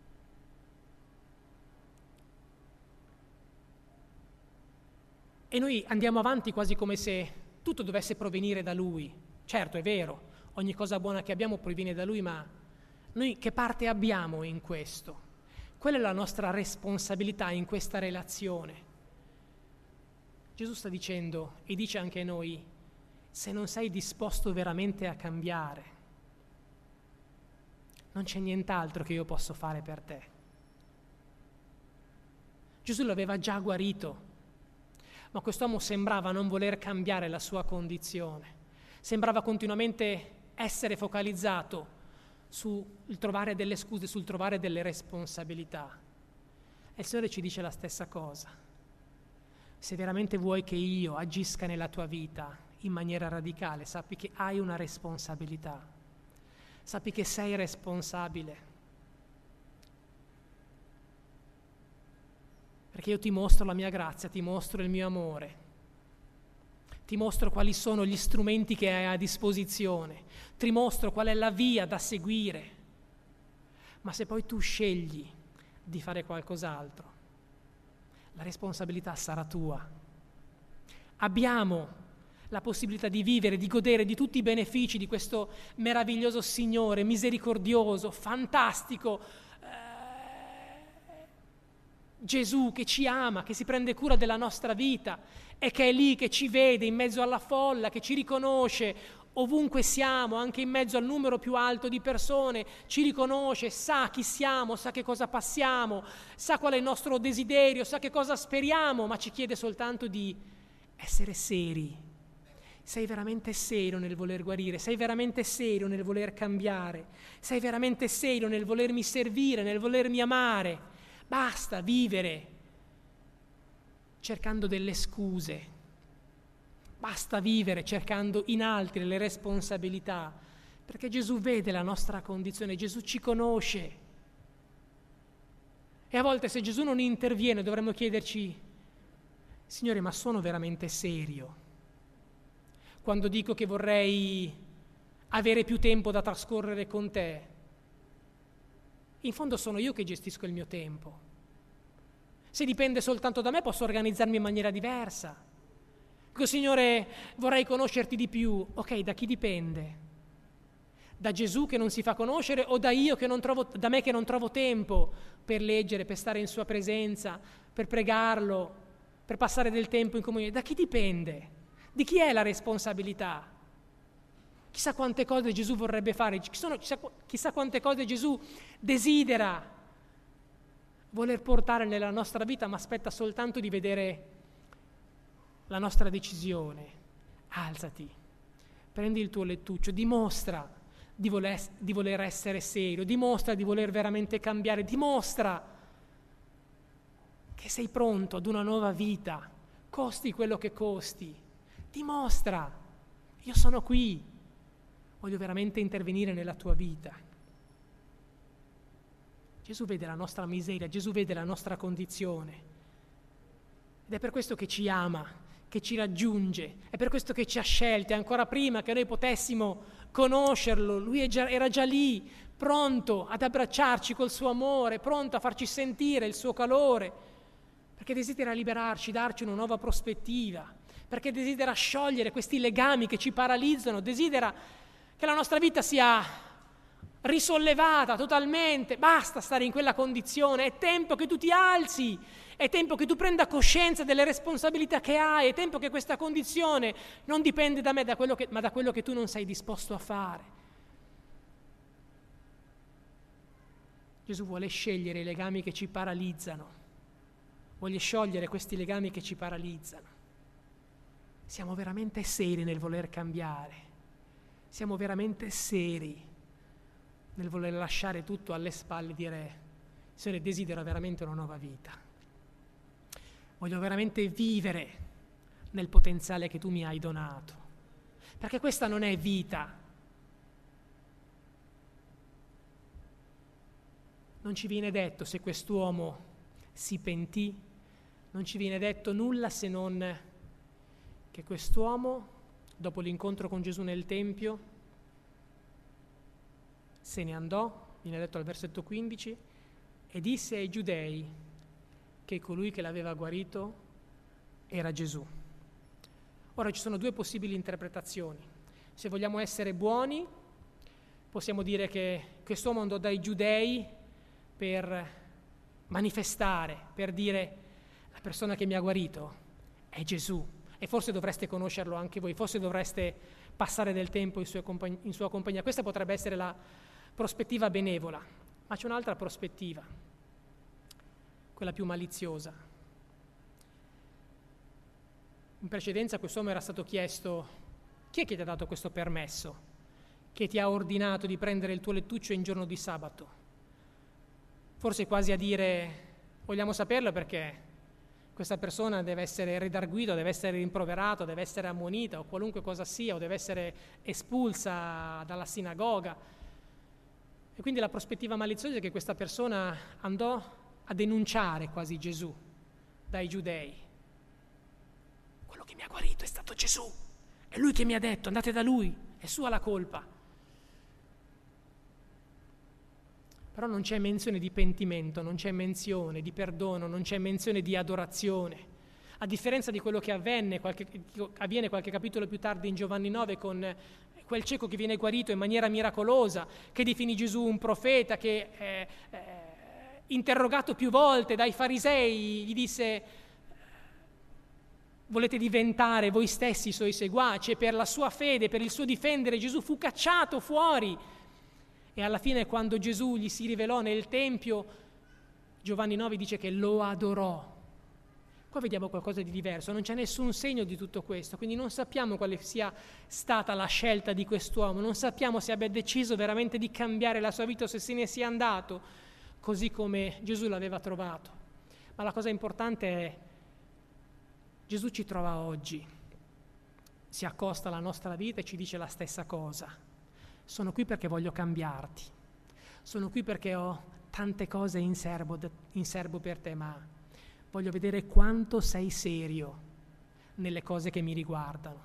E noi andiamo avanti quasi come se tutto dovesse provenire da Lui. Certo, è vero, ogni cosa buona che abbiamo proviene da Lui, ma noi che parte abbiamo in questo? Qual è la nostra responsabilità in questa relazione? Gesù sta dicendo, e dice anche a noi: se non sei disposto veramente a cambiare, non c'è nient'altro che io posso fare per te. Gesù l'aveva già guarito, ma quest'uomo sembrava non voler cambiare la sua condizione, sembrava continuamente essere focalizzato sul trovare delle scuse, sul trovare delle responsabilità. E il Signore ci dice la stessa cosa. Se veramente vuoi che io agisca nella tua vita in maniera radicale, sappi che hai una responsabilità, sappi che sei responsabile, perché io ti mostro la mia grazia, ti mostro il mio amore, ti mostro quali sono gli strumenti che hai a disposizione, ti mostro qual è la via da seguire. Ma se poi tu scegli di fare qualcos'altro, la responsabilità sarà tua. Abbiamo la possibilità di vivere, di godere di tutti i benefici di questo meraviglioso Signore, misericordioso, fantastico, Gesù che ci ama, che si prende cura della nostra vita e che è lì, che ci vede in mezzo alla folla, che ci riconosce ovunque siamo, anche in mezzo al numero più alto di persone, ci riconosce, sa chi siamo, sa che cosa passiamo, sa qual è il nostro desiderio, sa che cosa speriamo, ma ci chiede soltanto di essere seri. Sei veramente serio nel voler guarire, sei veramente serio nel voler cambiare, sei veramente serio nel volermi servire, nel volermi amare. Basta vivere cercando delle scuse, basta vivere cercando in altri le responsabilità, perché Gesù vede la nostra condizione, Gesù ci conosce. E a volte se Gesù non interviene dovremmo chiederci: Signore, ma sono veramente serio quando dico che vorrei avere più tempo da trascorrere con te? In fondo sono io che gestisco il mio tempo. Se dipende soltanto da me posso organizzarmi in maniera diversa. Dico: Signore, vorrei conoscerti di più. Ok, da chi dipende? Da Gesù che non si fa conoscere o da io che non trovo, da me che non trovo tempo per leggere, per stare in sua presenza, per pregarlo, per passare del tempo in comunione? Da chi dipende? Di chi è la responsabilità? Chissà quante cose Gesù vorrebbe fare, chissà, chissà quante cose Gesù desidera voler portare nella nostra vita, ma aspetta soltanto di vedere la nostra decisione. Alzati, prendi il tuo lettuccio, dimostra di voler, di voler essere serio, dimostra di voler veramente cambiare, dimostra che sei pronto ad una nuova vita, costi quello che costi, dimostra, io sono qui, voglio veramente intervenire nella tua vita. Gesù vede la nostra miseria, Gesù vede la nostra condizione ed è per questo che ci ama, che ci raggiunge, è per questo che ci ha scelti ancora prima che noi potessimo conoscerlo. Lui è già, era già lì, pronto ad abbracciarci col suo amore, pronto a farci sentire il suo calore, perché desidera liberarci, darci una nuova prospettiva, perché desidera sciogliere questi legami che ci paralizzano, desidera che la nostra vita sia risollevata totalmente. Basta stare in quella condizione, è tempo che tu ti alzi, è tempo che tu prenda coscienza delle responsabilità che hai, è tempo che questa condizione non dipende da me, da quello che, ma da quello che tu non sei disposto a fare. Gesù vuole scegliere i legami che ci paralizzano, vuole sciogliere questi legami che ci paralizzano. Siamo veramente seri nel voler cambiare, siamo veramente seri nel voler lasciare tutto alle spalle e dire: Signore, desidero veramente una nuova vita. Voglio veramente vivere nel potenziale che tu mi hai donato. Perché questa non è vita. Non ci viene detto se quest'uomo si pentì, non ci viene detto nulla se non che quest'uomo, dopo l'incontro con Gesù nel Tempio, se ne andò, viene detto al versetto quindici, e disse ai giudei che colui che l'aveva guarito era Gesù. Ora ci sono due possibili interpretazioni. Se vogliamo essere buoni, possiamo dire che quest'uomo andò dai giudei per manifestare, per dire: la persona che mi ha guarito è Gesù, e forse dovreste conoscerlo anche voi, forse dovreste passare del tempo in sua compagnia. In sua compagnia. Questa potrebbe essere la prospettiva benevola, ma c'è un'altra prospettiva, quella più maliziosa. In precedenza quest'uomo era stato chiesto: chi è che ti ha dato questo permesso? Che ti ha ordinato di prendere il tuo lettuccio in giorno di sabato? Forse quasi a dire: vogliamo saperlo perché questa persona deve essere redarguita, deve essere rimproverata, deve essere ammonita o qualunque cosa sia, o deve essere espulsa dalla sinagoga. E quindi la prospettiva maliziosa è che questa persona andò a denunciare quasi Gesù dai giudei. Quello che mi ha guarito è stato Gesù, è lui che mi ha detto: andate da lui, è sua la colpa. Però non c'è menzione di pentimento, non c'è menzione di perdono, non c'è menzione di adorazione. A differenza di quello che avvenne qualche, avviene qualche capitolo più tardi in Giovanni nove con quel cieco che viene guarito in maniera miracolosa, che definì Gesù un profeta, che eh, eh, interrogato più volte dai farisei gli disse: volete diventare voi stessi i suoi seguaci? E per la sua fede, per il suo difendere, Gesù fu cacciato fuori. E alla fine, quando Gesù gli si rivelò nel Tempio, Giovanni nove dice che lo adorò. Qua vediamo qualcosa di diverso, non c'è nessun segno di tutto questo, quindi non sappiamo quale sia stata la scelta di quest'uomo, non sappiamo se abbia deciso veramente di cambiare la sua vita o se se ne sia andato, così come Gesù l'aveva trovato. Ma la cosa importante è: Gesù ci trova oggi, si accosta alla nostra vita e ci dice la stessa cosa: sono qui perché voglio cambiarti, sono qui perché ho tante cose in serbo, in serbo per te, ma voglio vedere quanto sei serio nelle cose che mi riguardano,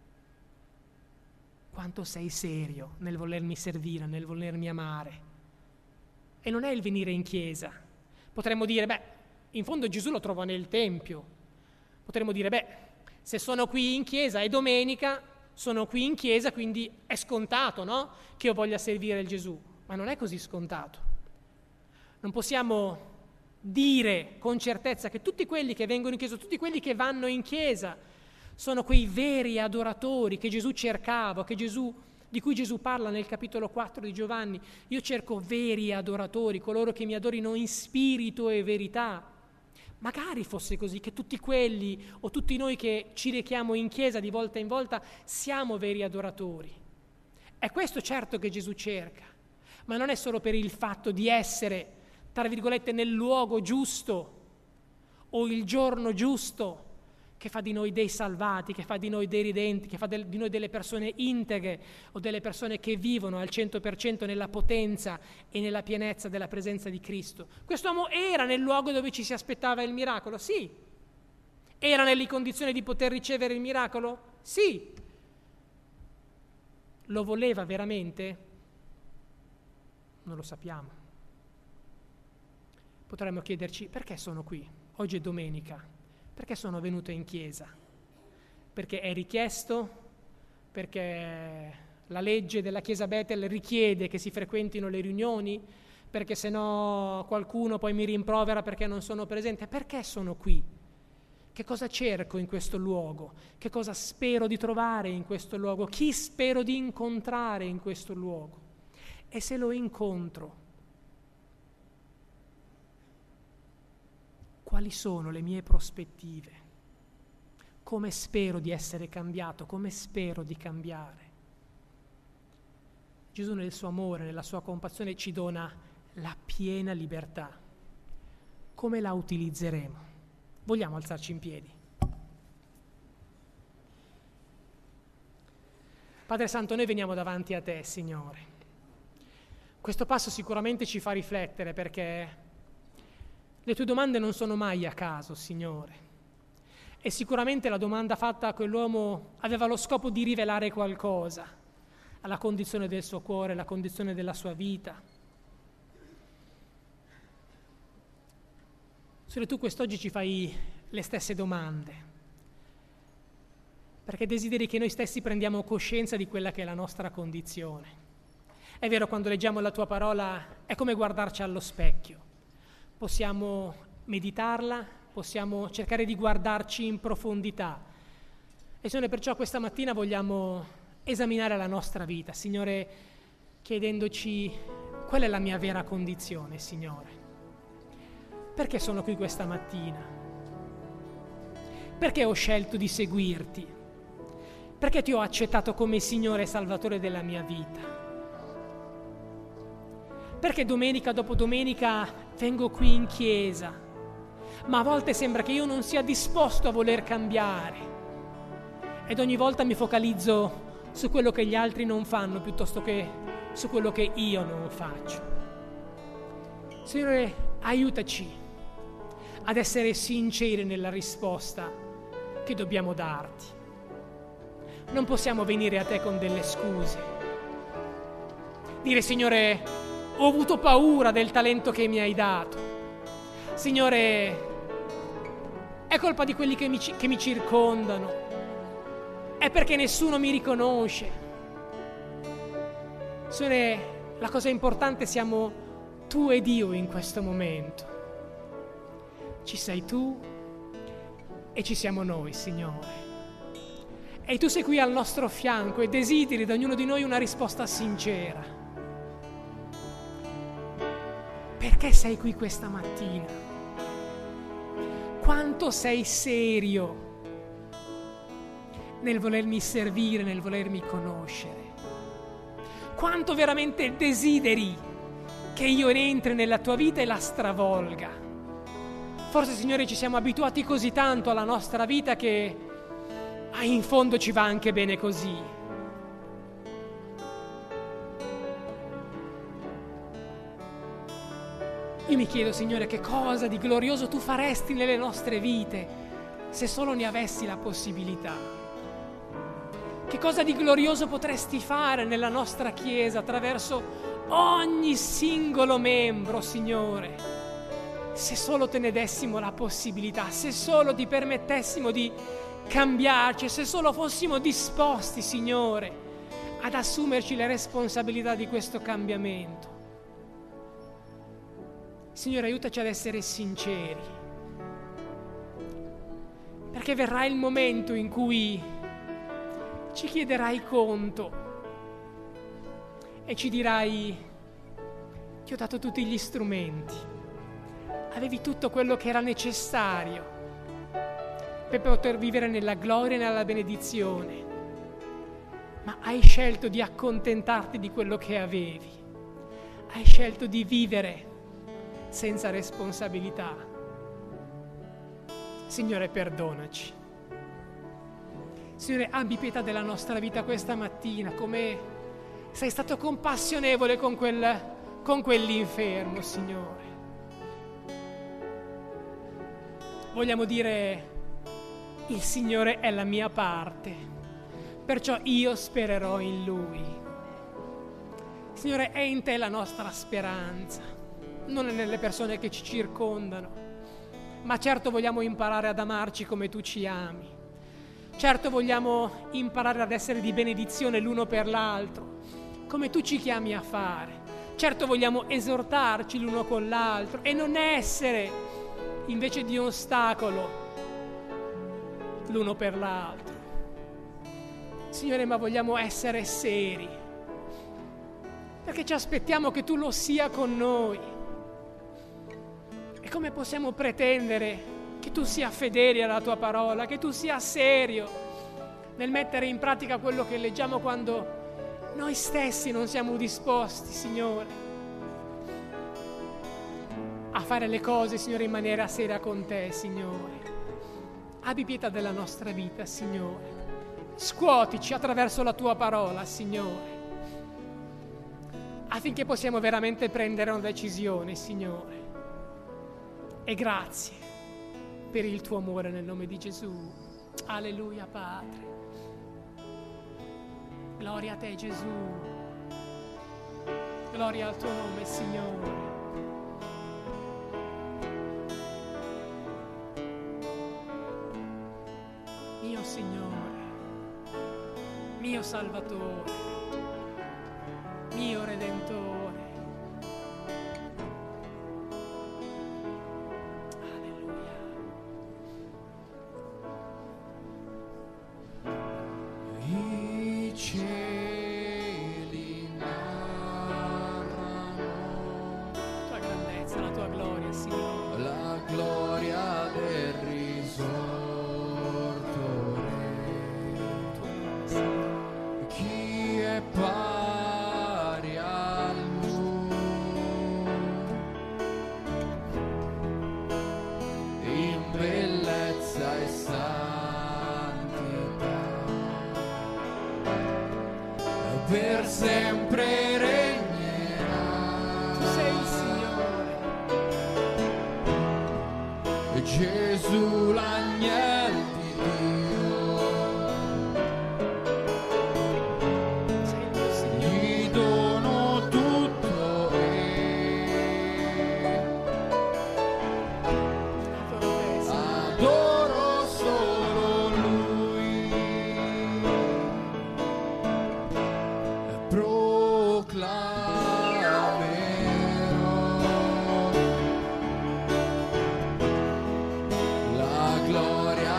quanto sei serio nel volermi servire, nel volermi amare. E non è il venire in chiesa. Potremmo dire: beh, in fondo Gesù lo trova nel Tempio. Potremmo dire: beh, se sono qui in chiesa è domenica, sono qui in chiesa, quindi è scontato, no? Che io voglia servire il Gesù. Ma non è così scontato. Non possiamo dire con certezza che tutti quelli che vengono in chiesa, tutti quelli che vanno in chiesa, sono quei veri adoratori che Gesù cercava, che Gesù, di cui Gesù parla nel capitolo quattro di Giovanni. Io cerco veri adoratori, coloro che mi adorino in spirito e verità. Magari fosse così, che tutti quelli o tutti noi che ci rechiamo in chiesa di volta in volta siamo veri adoratori. È questo certo che Gesù cerca, ma non è solo per il fatto di essere, tra virgolette, nel luogo giusto o il giorno giusto che fa di noi dei salvati, che fa di noi dei ridenti, che fa del, di noi delle persone integre o delle persone che vivono al cento per cento nella potenza e nella pienezza della presenza di Cristo. Quest'uomo era nel luogo dove ci si aspettava il miracolo? Sì. Era nelle condizioni di poter ricevere il miracolo? Sì. Lo voleva veramente? Non lo sappiamo. Potremmo chiederci: perché sono qui? Oggi è domenica. Perché sono venuto in chiesa? Perché è richiesto? Perché la legge della chiesa Bethel richiede che si frequentino le riunioni? Perché se no qualcuno poi mi rimprovera perché non sono presente? Perché sono qui? Che cosa cerco in questo luogo? Che cosa spero di trovare in questo luogo? Chi spero di incontrare in questo luogo? E se lo incontro, quali sono le mie prospettive? Come spero di essere cambiato? Come spero di cambiare? Gesù nel suo amore, nella sua compassione ci dona la piena libertà. Come la utilizzeremo? Vogliamo alzarci in piedi? Padre Santo, noi veniamo davanti a te, Signore. Questo passo sicuramente ci fa riflettere, perché le tue domande non sono mai a caso, Signore. E sicuramente la domanda fatta a quell'uomo aveva lo scopo di rivelare qualcosa, alla condizione del suo cuore, alla condizione della sua vita. Solo tu quest'oggi ci fai le stesse domande, perché desideri che noi stessi prendiamo coscienza di quella che è la nostra condizione. È vero, quando leggiamo la tua parola è come guardarci allo specchio. Possiamo meditarla, possiamo cercare di guardarci in profondità. E Signore, perciò questa mattina vogliamo esaminare la nostra vita, Signore, chiedendoci qual è la mia vera condizione, Signore. Perché sono qui questa mattina? Perché ho scelto di seguirti? Perché ti ho accettato come Signore e Salvatore della mia vita? Perché domenica dopo domenica vengo qui in chiesa, ma a volte sembra che io non sia disposto a voler cambiare ed ogni volta mi focalizzo su quello che gli altri non fanno piuttosto che su quello che io non faccio. Signore, aiutaci ad essere sinceri nella risposta che dobbiamo darti. Non possiamo venire a te con delle scuse. Dire: Signore, ho avuto paura del talento che mi hai dato. Signore, è colpa di quelli che mi, che mi circondano. È perché nessuno mi riconosce. Signore, la cosa importante siamo tu ed io in questo momento. Ci sei tu e ci siamo noi, Signore. E tu sei qui al nostro fianco e desideri da ognuno di noi una risposta sincera. Perché sei qui questa mattina? Quanto sei serio nel volermi servire, nel volermi conoscere? Quanto veramente desideri che io entri nella tua vita e la stravolga? Forse, Signore, ci siamo abituati così tanto alla nostra vita che ah, in fondo ci va anche bene così. Io mi chiedo, Signore, che cosa di glorioso tu faresti nelle nostre vite se solo ne avessi la possibilità. Che cosa di glorioso potresti fare nella nostra Chiesa attraverso ogni singolo membro, Signore, se solo te ne dessimo la possibilità, se solo ti permettessimo di cambiarci, se solo fossimo disposti, Signore, ad assumerci le responsabilità di questo cambiamento. Signore, aiutaci ad essere sinceri, perché verrà il momento in cui ci chiederai conto e ci dirai: ti ho dato tutti gli strumenti, avevi tutto quello che era necessario per poter vivere nella gloria e nella benedizione, ma hai scelto di accontentarti di quello che avevi, hai scelto di vivere senza responsabilità. Signore, perdonaci. Signore, abbi pietà della nostra vita questa mattina, come sei stato compassionevole con, quel, con quell'infermo, Signore. Vogliamo dire: il Signore è la mia parte, perciò io spererò in Lui. Signore, è in Te la nostra speranza, non è nelle persone che ci circondano, ma certo vogliamo imparare ad amarci come Tu ci ami. Certo vogliamo imparare ad essere di benedizione l'uno per l'altro, come Tu ci chiami a fare. Certo vogliamo esortarci l'uno con l'altro e non essere invece di ostacolo l'uno per l'altro. Signore, ma vogliamo essere seri, perché ci aspettiamo che Tu lo sia con noi. E come possiamo pretendere che Tu sia fedele alla Tua parola, che Tu sia serio nel mettere in pratica quello che leggiamo quando noi stessi non siamo disposti, Signore, a fare le cose, Signore, in maniera seria con Te, Signore. Abbi pietà della nostra vita, Signore. Scuotici attraverso la Tua parola, Signore, affinché possiamo veramente prendere una decisione, Signore. E grazie per il Tuo amore nel nome di Gesù. Alleluia, Padre. Gloria a Te, Gesù. Gloria al Tuo nome, Signore. Mio Signore, mio Salvatore, mio Redentore. Alleluia. I cieli narrano La Tua grandezza, la Tua gloria, Signore. la gloria del risorto. Chi è pari a Lui in bellezza e santità, per sempre regnerà. Tu sei il Signore. Gesù, l'agnello di Dio, Sei il mio Signore. gli dono tutto e Adoro Te, Signore. adoro solo Lui. Proclamerò la gloria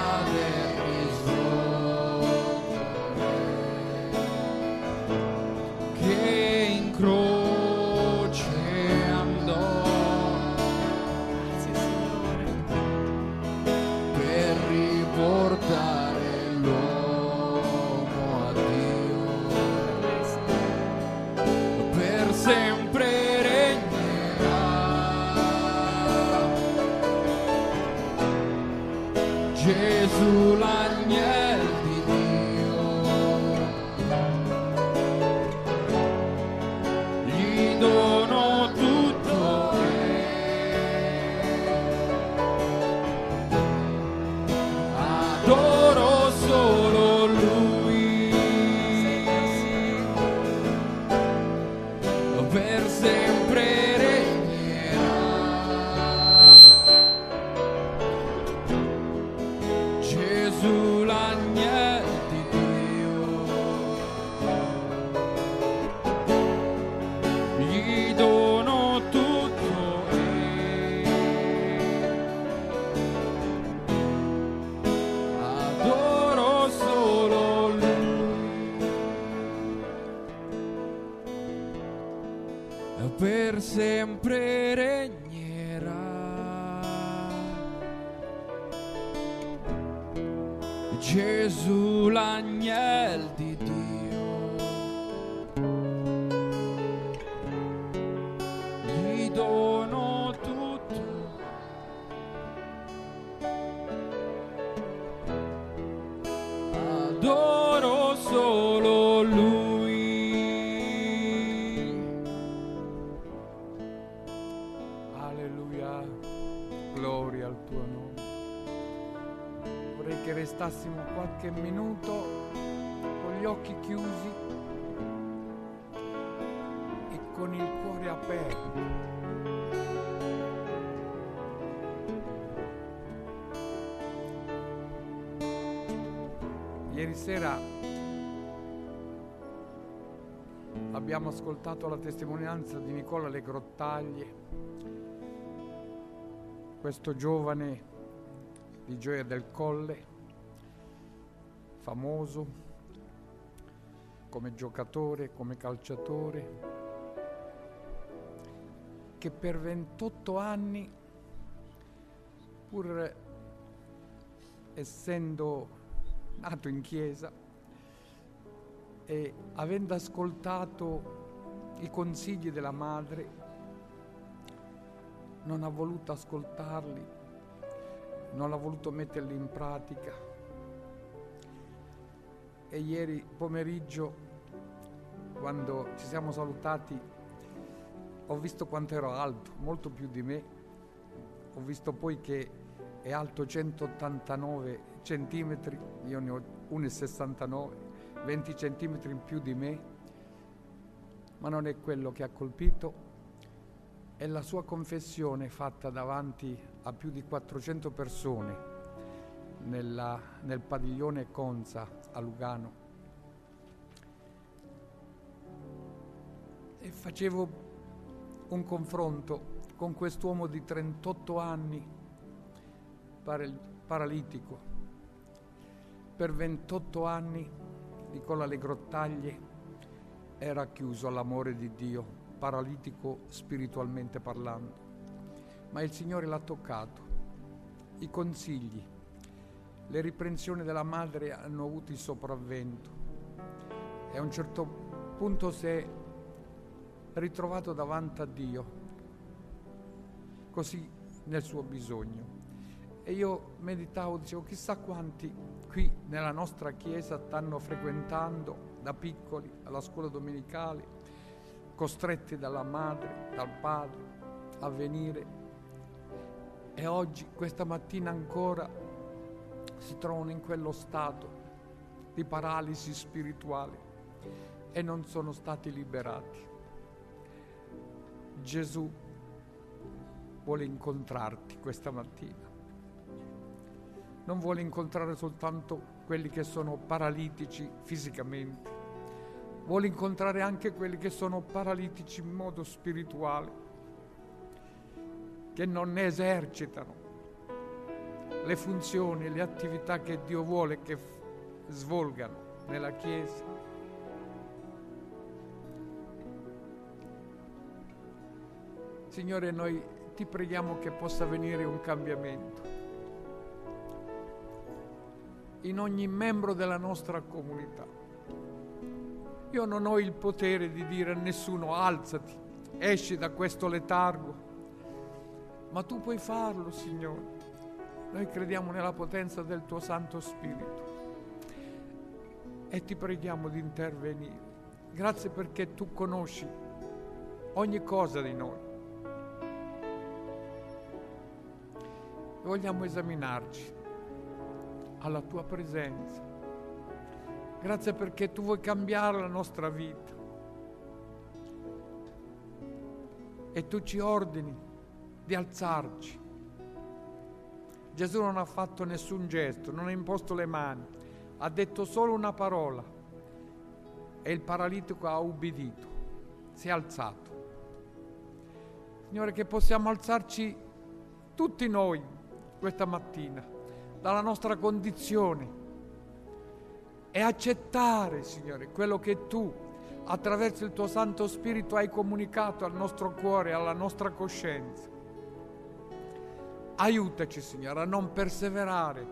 per sempre regnerà. Gesù, l'agnel di Dio, gli dono tutto, adoro solo Lui. Alleluia, gloria al tuo nome. Vorrei che restassimo qualche minuto con gli occhi chiusi e con il cuore aperto. Ieri sera abbiamo ascoltato la testimonianza di Nicola Le Grottaglie, questo giovane di Gioia del Colle, famoso come giocatore, come calciatore, che per ventotto anni, pur essendo nato in chiesa e avendo ascoltato i consigli della madre, non ha voluto ascoltarli, non ha voluto metterli in pratica. E ieri pomeriggio, quando ci siamo salutati, ho visto quanto ero alto, molto più di me. Ho visto poi che è alto centottantanove centimetri, io ne ho uno virgola sessantanove, venti centimetri in più di me, ma non è quello che ha colpito. È la sua confessione fatta davanti a più di quattrocento persone nella, nel padiglione Conza a Lugano. E facevo un confronto con quest'uomo di trentotto anni, paral- paralitico. Per ventotto anni Nicola Le Grottaglie era chiuso all'amore di Dio, paralitico spiritualmente parlando, ma il Signore l'ha toccato. I consigli, le riprensioni della madre hanno avuto il sopravvento e a un certo punto si è ritrovato davanti a Dio, così nel suo bisogno. E io meditavo, dicevo, chissà quanti qui nella nostra chiesa stanno frequentando da piccoli alla scuola domenicale, costretti dalla madre, dal padre a venire, e oggi, questa mattina ancora, si trovano in quello stato di paralisi spirituale e non sono stati liberati. Gesù vuole incontrarti questa mattina. Non vuole incontrare soltanto quelli che sono paralitici fisicamente, vuole incontrare anche quelli che sono paralitici in modo spirituale, che non ne esercitano le funzioni e le attività che Dio vuole che f- svolgano nella Chiesa. Signore, noi ti preghiamo che possa venire un cambiamento in ogni membro della nostra comunità. Io non ho il potere di dire a nessuno alzati, esci da questo letargo, ma tu puoi farlo, Signore. Noi crediamo nella potenza del tuo Santo Spirito e ti preghiamo di intervenire. Grazie perché tu conosci ogni cosa di noi. Vogliamo esaminarci alla tua presenza. Grazie perché tu vuoi cambiare la nostra vita e tu ci ordini di alzarci. Gesù non ha fatto nessun gesto, non ha imposto le mani, ha detto solo una parola e il paralitico ha ubbidito, si è alzato. Signore, che possiamo alzarci tutti noi questa mattina dalla nostra condizione e accettare, Signore, quello che tu attraverso il tuo Santo Spirito hai comunicato al nostro cuore, alla nostra coscienza. Aiutaci, Signore, a non perseverare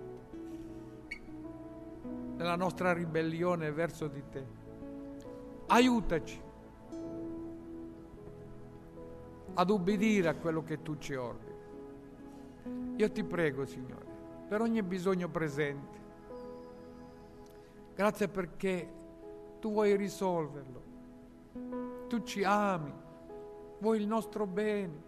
nella nostra ribellione verso di te. Aiutaci ad ubbidire a quello che tu ci ordini. Io ti prego, Signore, per ogni bisogno presente. Grazie perché tu vuoi risolverlo. Tu ci ami, vuoi il nostro bene.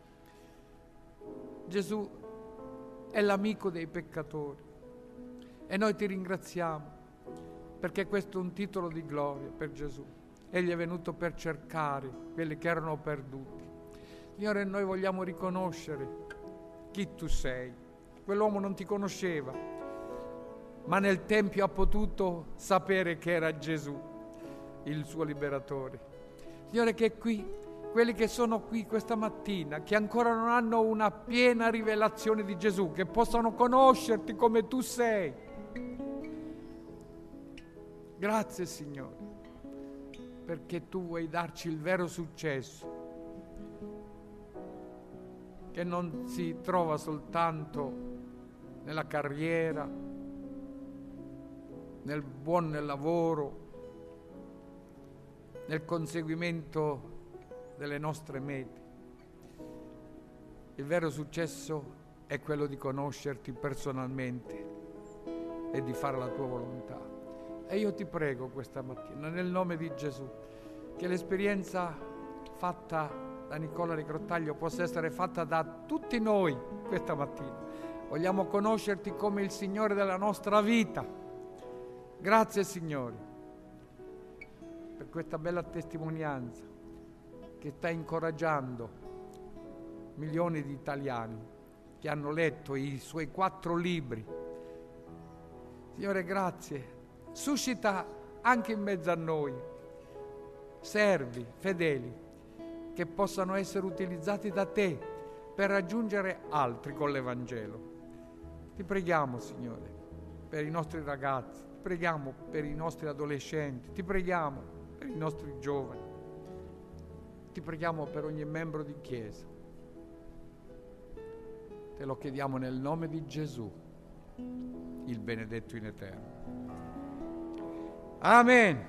Gesù è l'amico dei peccatori e noi ti ringraziamo perché questo è un titolo di gloria per Gesù. Egli è venuto per cercare quelli che erano perduti. Signore, noi vogliamo riconoscere chi tu sei. Quell'uomo non ti conosceva, ma nel Tempio ha potuto sapere che era Gesù, il suo liberatore. Signore, che qui, quelli che sono qui questa mattina, che ancora non hanno una piena rivelazione di Gesù, che possano conoscerti come tu sei. Grazie, Signore, perché tu vuoi darci il vero successo, che non si trova soltanto nella carriera, nel buon lavoro, nel conseguimento delle nostre mete. Il vero successo è quello di conoscerti personalmente e di fare la tua volontà. E io ti prego questa mattina, nel nome di Gesù, che l'esperienza fatta da Nicola Di Grottaglio possa essere fatta da tutti noi questa mattina. Vogliamo conoscerti come il Signore della nostra vita. Grazie, Signore, per questa bella testimonianza che sta incoraggiando milioni di italiani che hanno letto i suoi quattro libri. Signore, grazie. Suscita anche in mezzo a noi servi fedeli che possano essere utilizzati da te per raggiungere altri con l'Evangelo. Ti preghiamo, Signore, per i nostri ragazzi, ti preghiamo per i nostri adolescenti, ti preghiamo per i nostri giovani, ti preghiamo per ogni membro di Chiesa. Te lo chiediamo nel nome di Gesù, il benedetto in eterno. Amen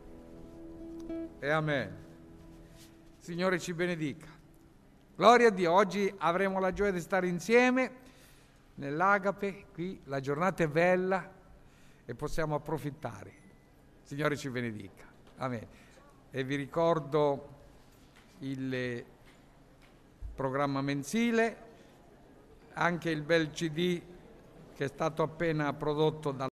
e amen. Signore ci benedica. Gloria a Dio. Oggi avremo la gioia di stare insieme nell'Agape, qui la giornata è bella e possiamo approfittare. Signore ci benedica. Amen. E vi ricordo il programma mensile, anche il bel C D che è stato appena prodotto dal